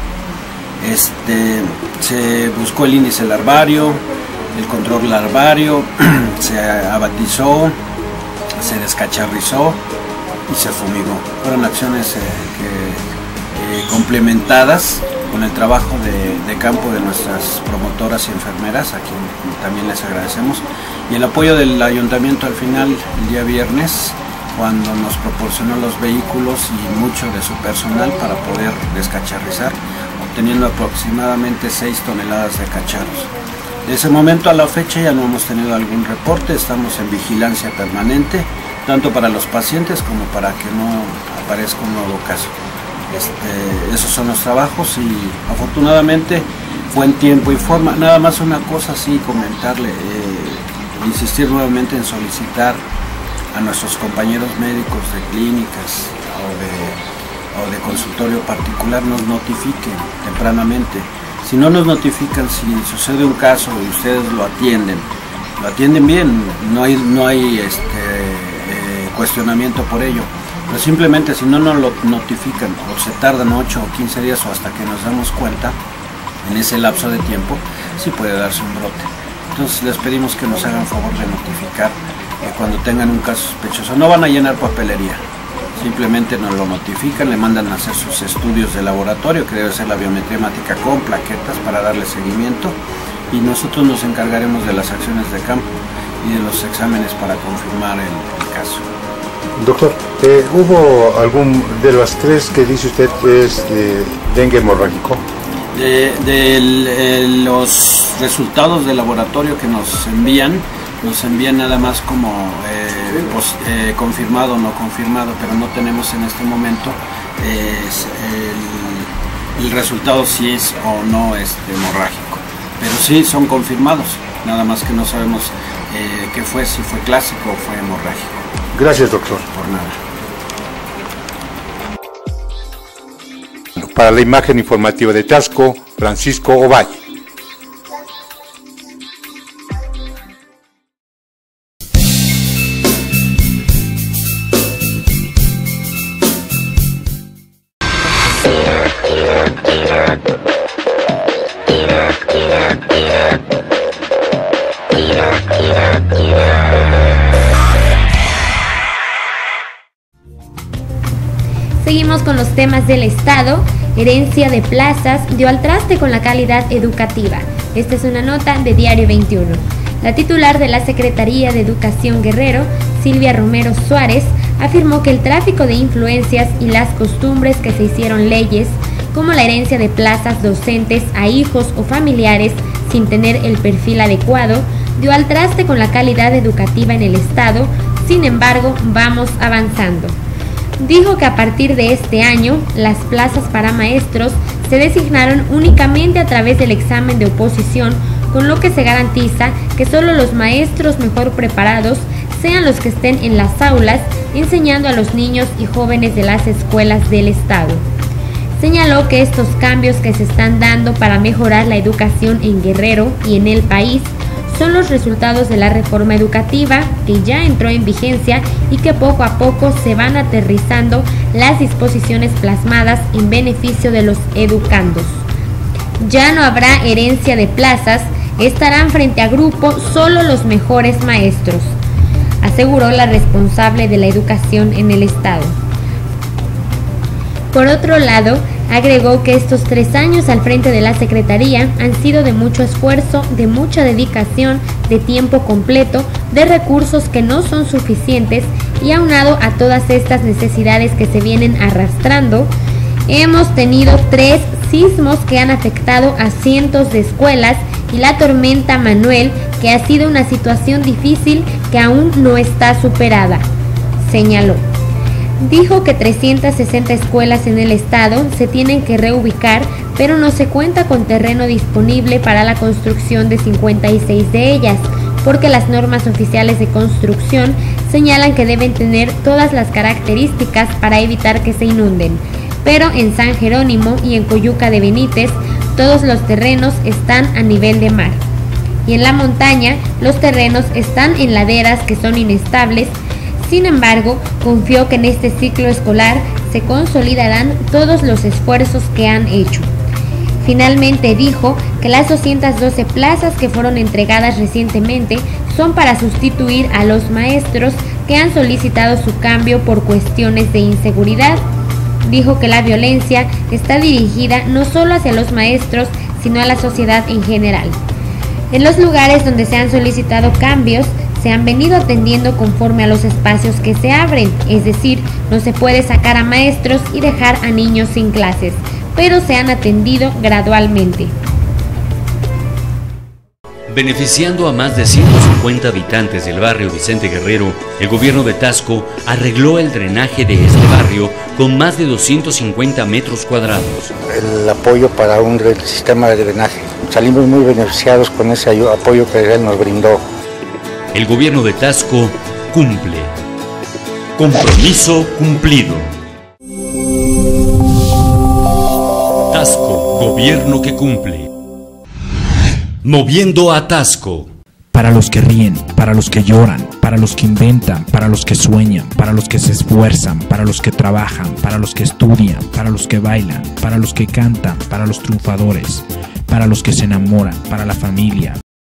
Este, se buscó el índice larvario, el control larvario, se abatizó, se descacharrizó y se fumigó. Fueron acciones eh, que Eh, complementadas con el trabajo de, de campo de nuestras promotoras y enfermeras, a quien también les agradecemos, y el apoyo del ayuntamiento al final, el día viernes, cuando nos proporcionó los vehículos y mucho de su personal para poder descacharrizar, obteniendo aproximadamente seis toneladas de cacharros. De ese momento a la fecha ya no hemos tenido algún reporte, estamos en vigilancia permanente, tanto para los pacientes como para que no aparezca un nuevo caso. Este, esos son los trabajos y afortunadamente fue en tiempo y forma. Nada más una cosa sí comentarle, eh, insistir nuevamente en solicitar a nuestros compañeros médicos de clínicas o de, o de consultorio particular nos notifiquen tempranamente. Si no nos notifican, si sucede un caso y ustedes lo atienden, lo atienden bien, no hay, no hay este, eh, cuestionamiento por ello. Pero simplemente si no nos lo notifican o se tardan ocho o quince días o hasta que nos damos cuenta, en ese lapso de tiempo, sí puede darse un brote. Entonces les pedimos que nos hagan favor de notificar eh, cuando tengan un caso sospechoso. No van a llenar papelería, simplemente nos lo notifican, le mandan a hacer sus estudios de laboratorio, que debe ser la biometría hemática con plaquetas para darle seguimiento, y nosotros nos encargaremos de las acciones de campo y de los exámenes para confirmar el, el caso. Doctor, eh, ¿hubo algún de las tres que dice usted es eh, dengue hemorrágico? De, de el, el, los resultados del laboratorio que nos envían, nos envían nada más como eh, pues, eh, confirmado o no confirmado, pero no tenemos en este momento eh, el, el resultado si es o no es hemorrágico. Pero sí son confirmados, nada más que no sabemos eh, qué fue, si fue clásico o fue hemorrágico. Gracias, doctor. Por nada. Para la imagen informativa de Tasco, Francisco Ovalle. Seguimos con los temas del Estado. Herencia de plazas dio al traste con la calidad educativa. Esta es una nota de Diario veintiuno. La titular de la Secretaría de Educación Guerrero, Silvia Romero Suárez, afirmó que el tráfico de influencias y las costumbres que se hicieron leyes, como la herencia de plazas docentes a hijos o familiares sin tener el perfil adecuado, dio al traste con la calidad educativa en el Estado. Sin embargo, vamos avanzando. Dijo que a partir de este año, las plazas para maestros se designaron únicamente a través del examen de oposición, con lo que se garantiza que solo los maestros mejor preparados sean los que estén en las aulas enseñando a los niños y jóvenes de las escuelas del Estado. Señaló que estos cambios que se están dando para mejorar la educación en Guerrero y en el país son los resultados de la reforma educativa que ya entró en vigencia y que poco a poco se van aterrizando las disposiciones plasmadas en beneficio de los educandos. Ya no habrá herencia de plazas, estarán frente a grupo solo los mejores maestros, aseguró la responsable de la educación en el Estado. Por otro lado, agregó que estos tres años al frente de la Secretaría han sido de mucho esfuerzo, de mucha dedicación, de tiempo completo, de recursos que no son suficientes y aunado a todas estas necesidades que se vienen arrastrando, hemos tenido tres sismos que han afectado a cientos de escuelas y la tormenta Manuel, que ha sido una situación difícil que aún no está superada, señaló. Dijo que trescientas sesenta escuelas en el estado se tienen que reubicar, pero no se cuenta con terreno disponible para la construcción de cincuenta y seis de ellas, porque las normas oficiales de construcción señalan que deben tener todas las características para evitar que se inunden. Pero en San Jerónimo y en Coyuca de Benítez, todos los terrenos están a nivel de mar. Y en la montaña, los terrenos están en laderas que son inestables. Sin embargo, confió que en este ciclo escolar se consolidarán todos los esfuerzos que han hecho. Finalmente dijo que las doscientas doce plazas que fueron entregadas recientemente son para sustituir a los maestros que han solicitado su cambio por cuestiones de inseguridad. Dijo que la violencia está dirigida no solo hacia los maestros, sino a la sociedad en general. En los lugares donde se han solicitado cambios, se han venido atendiendo conforme a los espacios que se abren, es decir, no se puede sacar a maestros y dejar a niños sin clases, pero se han atendido gradualmente. Beneficiando a más de ciento cincuenta habitantes del barrio Vicente Guerrero, el gobierno de Tasco arregló el drenaje de este barrio con más de doscientos cincuenta metros cuadrados. El apoyo para un sistema de drenaje. Salimos muy beneficiados con ese apoyo que él nos brindó. El gobierno de Tasco cumple. Compromiso cumplido. Tasco, gobierno que cumple. Moviendo a Tasco. Para los que ríen, para los que lloran, para los que inventan, para los que sueñan, para los que se esfuerzan, para los que trabajan, para los que estudian, para los que bailan, para los que cantan, para los triunfadores, para los que se enamoran, para la familia.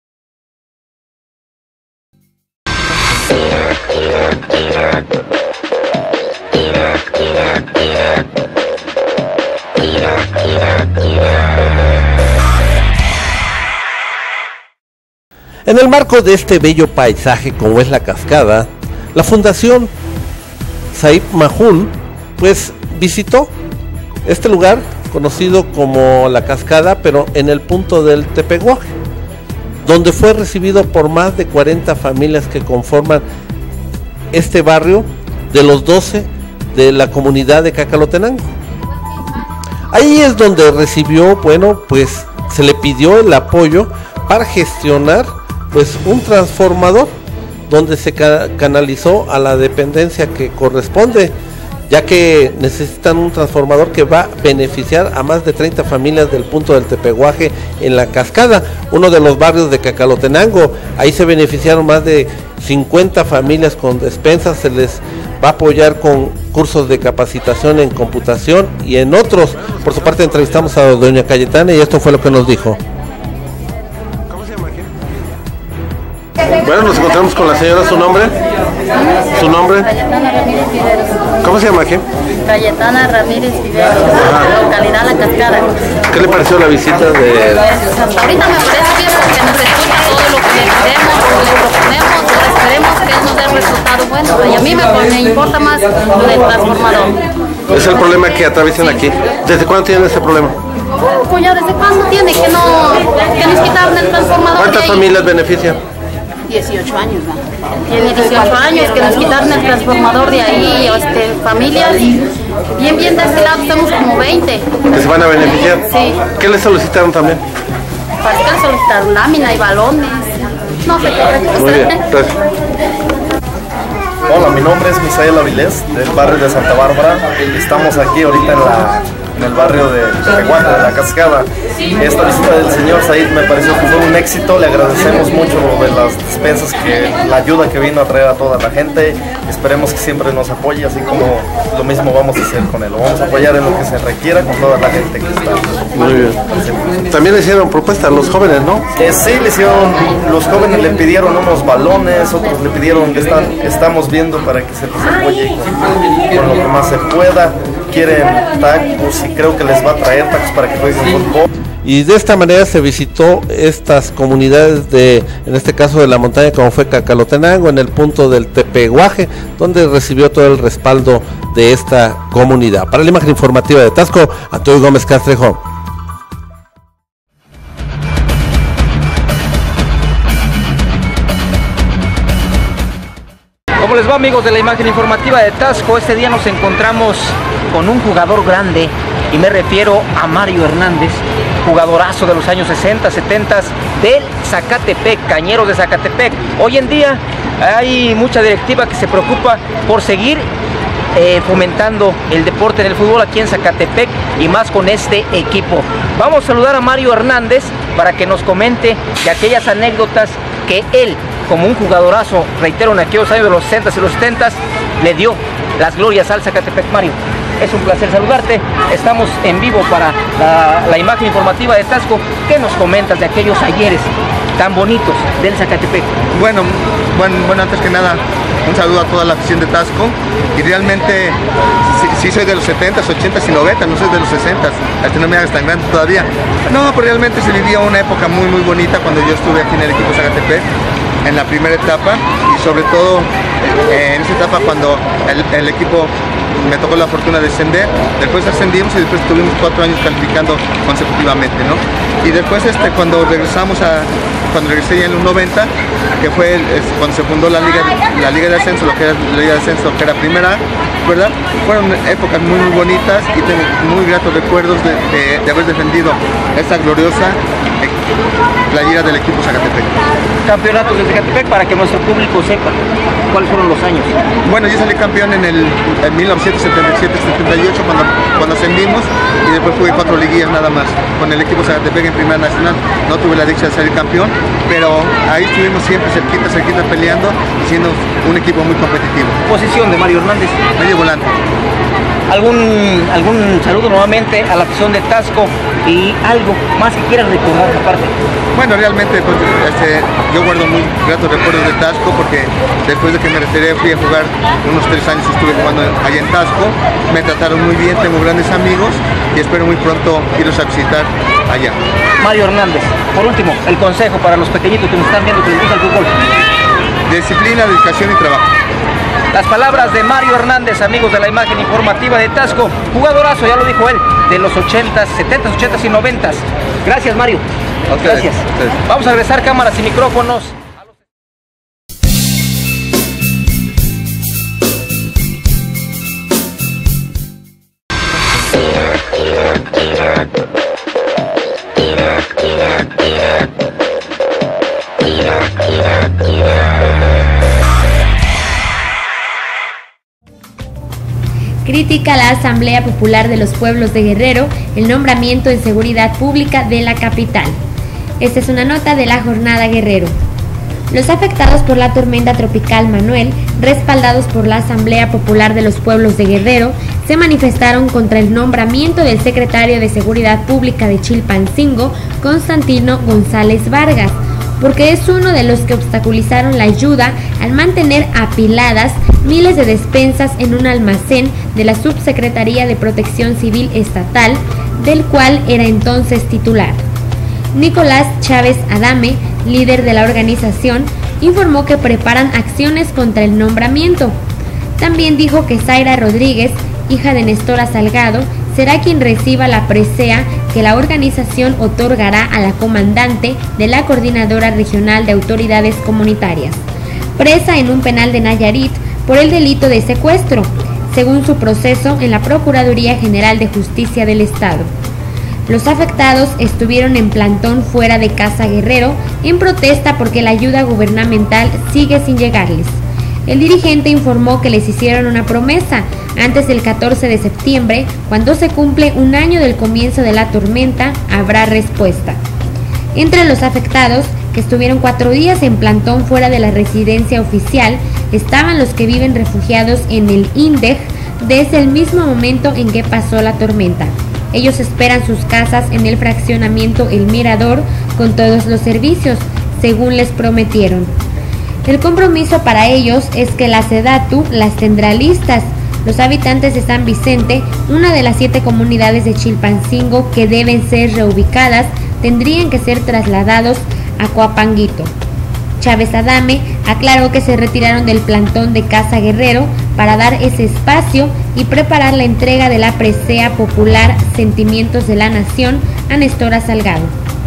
En el marco de este bello paisaje como es la cascada, la Fundación Said Mahun pues visitó este lugar conocido como La Cascada, pero en el punto del Tepehuaje, donde fue recibido por más de cuarenta familias que conforman este barrio de los doce de la comunidad de Cacalotenango. Ahí es donde recibió, bueno, pues se le pidió el apoyo para gestionar pues un transformador donde se ca canalizó a la dependencia que corresponde, ya que necesitan un transformador que va a beneficiar a más de treinta familias del punto del Tepeguaje en La Cascada, uno de los barrios de Cacalotenango. Ahí se beneficiaron más de cincuenta familias con despensas, se les va a apoyar con cursos de capacitación en computación y en otros. Por su parte entrevistamos a doña Cayetana y esto fue lo que nos dijo. Bueno, nos encontramos con la señora, ¿su nombre? ¿Su nombre? Cayetana Ramírez Viveros. ¿Cómo se llama aquí? Cayetana Ramírez Viveros, localidad La Cascada. ¿Qué le pareció la visita de...? Pues hasta ahorita me parece bien porque nos escucha todo lo que le queremos, lo que le proponemos, pues esperemos que él nos dé el resultado bueno. Y a mí me, me importa más lo del transformador. Es el problema que atraviesan aquí. ¿Desde cuándo tienen ese problema? Pues ya desde cuándo tiene que no que nos quitaron el transformador. ¿Cuántas familias beneficia? dieciocho años, ¿no? Tiene dieciocho años que nos quitaron el transformador de ahí, este, familias, bien, bien de este lado estamos como veinte. ¿Que se van a beneficiar? Sí. ¿Qué les solicitaron también? Para que les solicitaron lámina y balones, no sé qué. Muy bien, gracias. Hola, mi nombre es Misael Avilés, del barrio de Santa Bárbara. Estamos aquí ahorita en la... en el barrio de Tepehuaje, de La Cascada. Esta visita del señor Said me pareció que fue un éxito, le agradecemos mucho de las despensas, que la ayuda que vino a traer a toda la gente. Esperemos que siempre nos apoye, así como lo mismo vamos a hacer con él. Lo vamos a apoyar en lo que se requiera con toda la gente que está. Muy bien. También le hicieron propuestas a los jóvenes, ¿no? Eh, sí, le hicieron, los jóvenes le pidieron unos balones, otros le pidieron que están, estamos viendo para que se les apoye con, con lo que más se pueda. Quieren tacos y creo que les va a traer tacos para que jueguen fútbol. Y de esta manera se visitó estas comunidades de, en este caso de la montaña, como fue Cacalotenango, en el punto del Tepehuaje, donde recibió todo el respaldo de esta comunidad. Para la imagen informativa de Tasco, Antonio Gómez Castrejo. ¿Cómo les va, amigos de la imagen informativa de Tasco? Este día nos encontramos con un jugador grande y me refiero a Mario Hernández, jugadorazo de los años sesenta, setenta del Zacatepec, Cañeros de Zacatepec. Hoy en día hay mucha directiva que se preocupa por seguir eh, fomentando el deporte en el fútbol aquí en Zacatepec y más con este equipo. Vamos a saludar a Mario Hernández para que nos comente de aquellas anécdotas que él, como un jugadorazo, reitero, en aquellos años de los sesenta y los setenta, le dio las glorias al Zacatepec. Mario, es un placer saludarte. Estamos en vivo para la, la imagen informativa de Tasco. ¿Qué nos comentas de aquellos ayeres tan bonitos del Zacatepec? Bueno, bueno, bueno, antes que nada, un saludo a toda la afición de Tasco. Y realmente, sí, sí soy de los setentas, ochentas y noventas, no soy de los sesentas. Hasta no me hagas tan grande todavía. No, pero realmente se vivía una época muy, muy bonita cuando yo estuve aquí en el equipo Zacatepec, en la primera etapa, y sobre todo eh, en esa etapa cuando el, el equipo me tocó la fortuna de descender. Después ascendimos y después tuvimos cuatro años calificando consecutivamente, ¿no? Y después este, cuando regresamos a, cuando regresé ya en los noventa, que fue el, es, cuando se fundó la liga, la liga de ascenso, lo que era la liga de ascenso, que era primera, ¿verdad? Fueron épocas muy, muy bonitas y tengo muy gratos recuerdos de, de, de haber defendido esta gloriosa playera del equipo Zacatepec. Campeonatos de Zacatepec, para que nuestro público sepa cuáles fueron los años. Bueno, yo salí campeón en el en mil novecientos setenta y siete setenta y ocho cuando, cuando ascendimos, y después jugué cuatro liguillas nada más con el equipo Zacatepec en Primera Nacional. No tuve la dicha de salir campeón, pero ahí estuvimos siempre cerquita, cerquita peleando, siendo un equipo muy competitivo. Posición de Mario Hernández. Medio volante. ¿Algún, algún saludo nuevamente a la afición de Tasco y algo más que quieras recordar aparte? Bueno, realmente pues, este, yo guardo muy gratos recuerdos de Tasco, porque después de que me retiré fui a jugar unos tres años, estuve jugando allá en Tasco, me trataron muy bien, tengo grandes amigos y espero muy pronto irlos a visitar allá. Mario Hernández, por último, el consejo para los pequeñitos que nos están viendo que les gusta el fútbol. Disciplina, dedicación y trabajo. Las palabras de Mario Hernández, amigos de la imagen informativa de Tasco, jugadorazo, ya lo dijo él, de los ochentas, setentas, ochentas y noventas. Gracias, Mario. Okay. Gracias. Okay. Vamos a regresar cámaras y micrófonos. Yeah. critica a la Asamblea Popular de los Pueblos de Guerrero el nombramiento en seguridad pública de la capital. Esta es una nota de La Jornada Guerrero. Los afectados por la tormenta tropical Manuel, respaldados por la Asamblea Popular de los Pueblos de Guerrero, se manifestaron contra el nombramiento del secretario de Seguridad Pública de Chilpancingo, Constantino González Vargas, porque es uno de los que obstaculizaron la ayuda al mantener apiladas miles de despensas en un almacén de la Subsecretaría de Protección Civil Estatal, del cual era entonces titular. Nicolás Chávez Adame, líder de la organización, informó que preparan acciones contra el nombramiento. También dijo que Zaira Rodríguez, hija de Nestora Salgado, será quien reciba la presea que la organización otorgará a la comandante de la Coordinadora Regional de Autoridades Comunitarias, presa en un penal de Nayarit por el delito de secuestro, según su proceso en la Procuraduría General de Justicia del Estado. Los afectados estuvieron en plantón fuera de Casa Guerrero en protesta porque la ayuda gubernamental sigue sin llegarles. El dirigente informó que les hicieron una promesa antes del catorce de septiembre, cuando se cumple un año del comienzo de la tormenta, habrá respuesta. Entre los afectados, que estuvieron cuatro días en plantón fuera de la residencia oficial, estaban los que viven refugiados en el INDEG desde el mismo momento en que pasó la tormenta. Ellos esperan sus casas en el fraccionamiento El Mirador con todos los servicios, según les prometieron. El compromiso para ellos es que la SEDATU las tendrá listas. Los habitantes de San Vicente, una de las siete comunidades de Chilpancingo que deben ser reubicadas, tendrían que ser trasladados a Coapanguito. Chávez Adame aclaró que se retiraron del plantón de Casa Guerrero para dar ese espacio y preparar la entrega de la presea popular Sentimientos de la Nación a Nestora Salgado.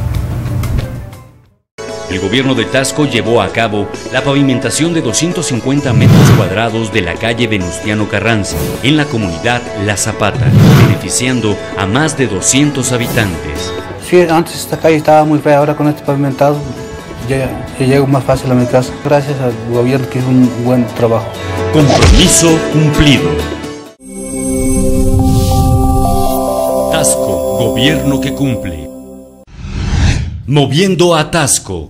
El gobierno de Tasco llevó a cabo la pavimentación de doscientos cincuenta metros cuadrados de la calle Venustiano Carranza en la comunidad La Zapata, beneficiando a más de doscientos habitantes. Sí, antes esta calle estaba muy fea, ahora con este pavimentado ya, ya llego más fácil a mi casa. Gracias al gobierno que hizo un buen trabajo. Compromiso cumplido. Tasco, gobierno que cumple. Moviendo a Tasco.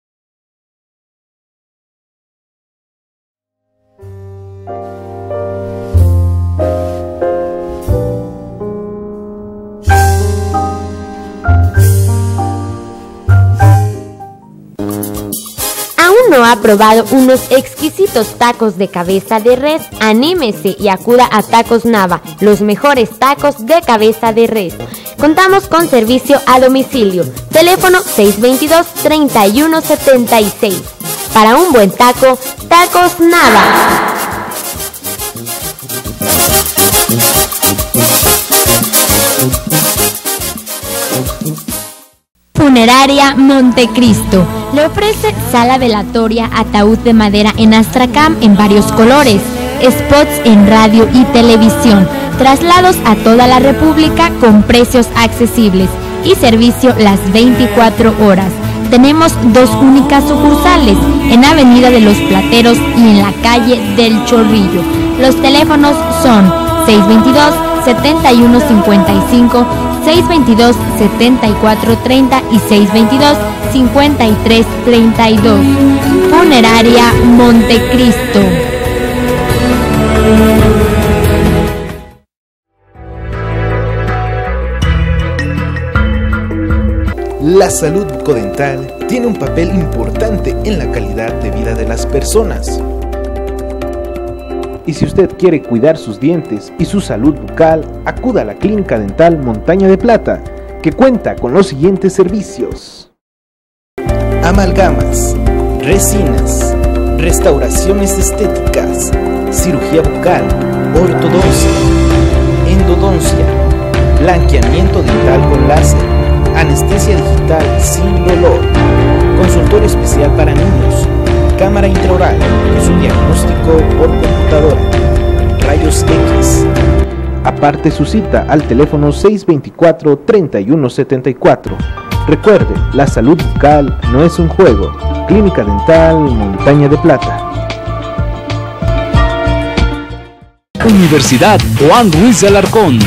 ¿No ha probado unos exquisitos tacos de cabeza de res? Anímese y acuda a Tacos Nava, los mejores tacos de cabeza de res. Contamos con servicio a domicilio. Teléfono seis dos dos, treinta y uno setenta y seis. Para un buen taco, Tacos Nava. Funeraria Montecristo le ofrece sala velatoria, ataúd de madera en Astracam en varios colores, spots en radio y televisión, traslados a toda la República con precios accesibles y servicio las veinticuatro horas. Tenemos dos únicas sucursales, en Avenida de los Plateros y en la calle del Chorrillo. Los teléfonos son seis dos dos, setenta y uno cincuenta y cinco, seis dos dos, setenta y cuatro treinta y seis dos dos, cincuenta y tres treinta y dos. Funeraria Montecristo. La salud bucodental tiene un papel importante en la calidad de vida de las personas. Y si usted quiere cuidar sus dientes y su salud bucal, acuda a la Clínica Dental Montaña de Plata, que cuenta con los siguientes servicios: amalgamas, resinas, restauraciones estéticas, cirugía bucal, ortodoncia, endodoncia, blanqueamiento dental con láser, anestesia digital sin dolor, consultorio especial para niños, cámara intraoral, su diagnóstico por computadora, rayos X. Aparte su cita al teléfono seis dos cuatro, treinta y uno setenta y cuatro. Recuerde, la salud bucal no es un juego. Clínica Dental Montaña de Plata. Universidad Juan Ruiz de Alarcón.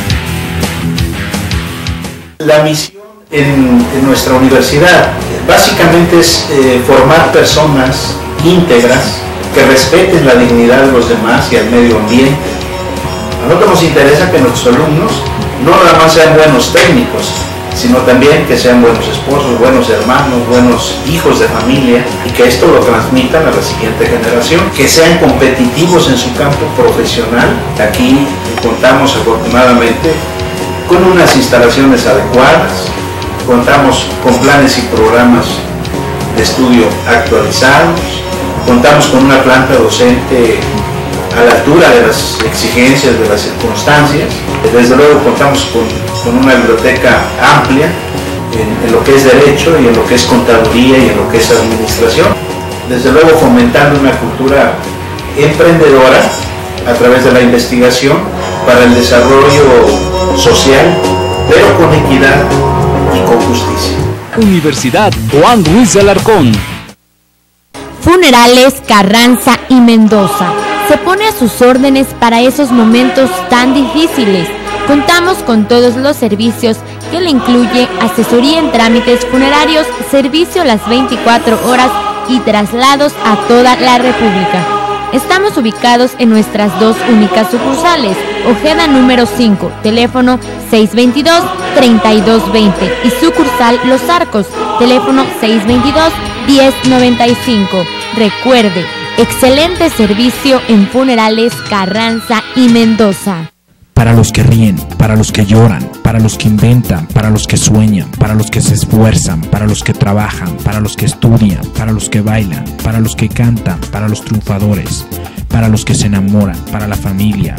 La misión en, en nuestra universidad básicamente es eh, formar personas íntegras que respeten la dignidad de los demás y al medio ambiente. A nosotros nos interesa que nuestros alumnos no nada más sean buenos técnicos, sino también que sean buenos esposos, buenos hermanos, buenos hijos de familia, y que esto lo transmitan a la siguiente generación, que sean competitivos en su campo profesional. Aquí contamos afortunadamente con unas instalaciones adecuadas, contamos con planes y programas de estudio actualizados, contamos con una planta docente a la altura de las exigencias, de las circunstancias. Desde luego contamos con, con una biblioteca amplia en, en lo que es derecho y en lo que es contaduría y en lo que es administración. Desde luego fomentando una cultura emprendedora a través de la investigación para el desarrollo social, pero con equidad y con justicia. Universidad Juan Ruiz de Alarcón. Funerales Carranza y Mendoza. Se pone a sus órdenes para esos momentos tan difíciles. Contamos con todos los servicios que le incluye asesoría en trámites funerarios, servicio las veinticuatro horas y traslados a toda la República. Estamos ubicados en nuestras dos únicas sucursales, Ojeda número cinco, teléfono seis veintidós, treinta y dos veinte, y sucursal Los Arcos, teléfono seis veintidós, diez noventa y cinco. Recuerde, excelente servicio en Funerales Carranza y Mendoza. Para los que ríen, para los que lloran, para los que inventan, para los que sueñan, para los que se esfuerzan, para los que trabajan, para los que estudian, para los que bailan, para los que cantan, para los triunfadores, para los que se enamoran, para la familia.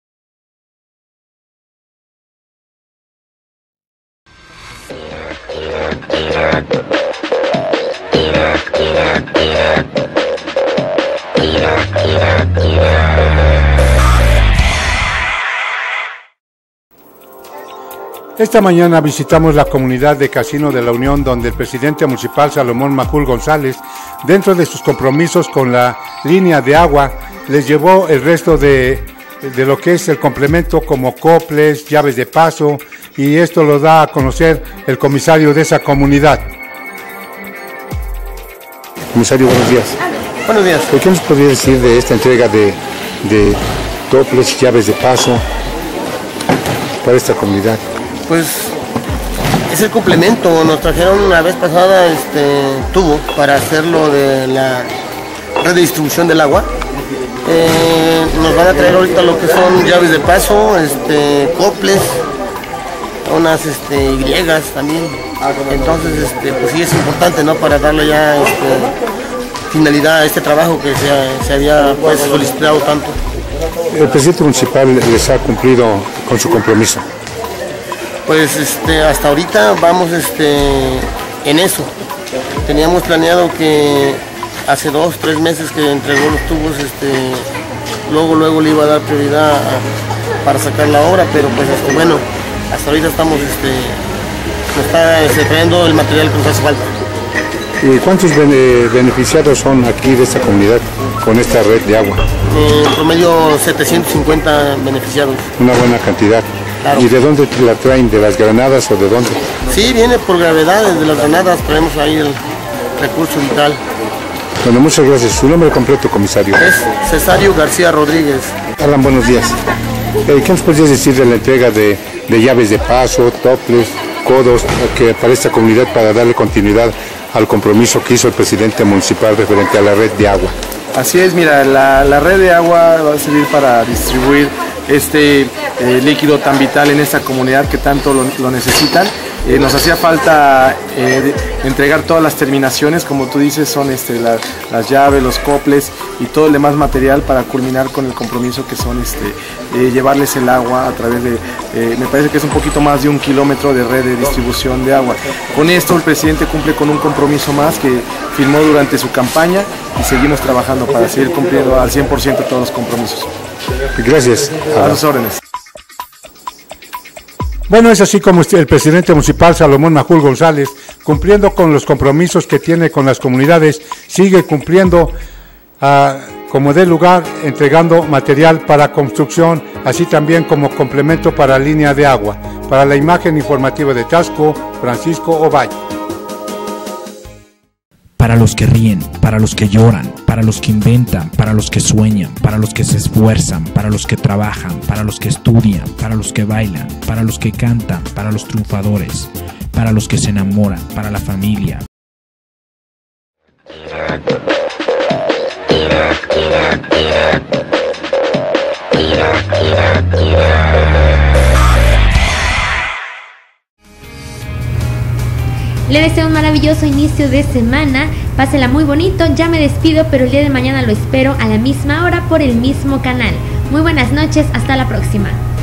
Esta mañana visitamos la comunidad de Casino de la Unión, donde el presidente municipal Salomón Majul González, dentro de sus compromisos con la línea de agua, les llevó el resto de, de lo que es el complemento, como coples, llaves de paso, y esto lo da a conocer el comisario de esa comunidad. Comisario, buenos días. Buenos días. ¿Qué nos podría decir de esta entrega de, de coples, llaves de paso para esta comunidad? Pues es el complemento. Nos trajeron una vez pasada este tubo para hacerlo de la red de distribución del agua. Eh, nos van a traer ahorita lo que son llaves de paso, este, coples, unas este, Y también. Entonces, este, pues sí es importante, ¿no? Para darle ya este, finalidad a este trabajo que se, se había pues, solicitado tanto. El presidente municipal les ha cumplido con su compromiso. Pues este, hasta ahorita vamos este, en eso. Teníamos planeado que hace dos, tres meses que entregó los tubos, este, luego luego le iba a dar prioridad a, para sacar la obra, pero pues este, bueno, hasta ahorita estamos, este, nos está este, trayendo el material que nos hace falta. ¿Y cuántos bene, beneficiados son aquí de esta comunidad con esta red de agua? En promedio setecientos cincuenta beneficiados. Una buena cantidad. Claro. ¿Y de dónde la traen? ¿De las granadas o de dónde? Sí, viene por gravedad, desde las granadas traemos ahí el recurso vital. Bueno, muchas gracias. ¿Su nombre completo, comisario? Es Cesario García Rodríguez. Alan, buenos días. Eh, ¿Qué nos podrías decir de la entrega de, de llaves de paso, toples, codos que para esta comunidad para darle continuidad al compromiso que hizo el presidente municipal referente a la red de agua? Así es, mira, la, la red de agua va a servir para distribuir este eh, líquido tan vital en esta comunidad que tanto lo, lo necesitan. Eh, nos hacía falta eh, de, entregar todas las terminaciones, como tú dices, son este, la, las llaves, los coples y todo el demás material para culminar con el compromiso que son este, eh, llevarles el agua a través de, eh, me parece que es un poquito más de un kilómetro de red de distribución de agua. Con esto el presidente cumple con un compromiso más que firmó durante su campaña y seguimos trabajando para seguir cumpliendo al cien por ciento todos los compromisos. Gracias. A sus órdenes. Bueno, es así como el presidente municipal Salomón Majul González, cumpliendo con los compromisos que tiene con las comunidades, sigue cumpliendo uh, como dé lugar, entregando material para construcción, así también como complemento para línea de agua. Para la imagen informativa de Taxco, Francisco Ovalle. Para los que ríen, para los que lloran, para los que inventan, para los que sueñan, para los que se esfuerzan, para los que trabajan, para los que estudian, para los que bailan, para los que cantan, para los triunfadores, para los que se enamoran, para la familia. Le deseo un maravilloso inicio de semana, pásela muy bonito, ya me despido, pero el día de mañana lo espero a la misma hora por el mismo canal. Muy buenas noches, hasta la próxima.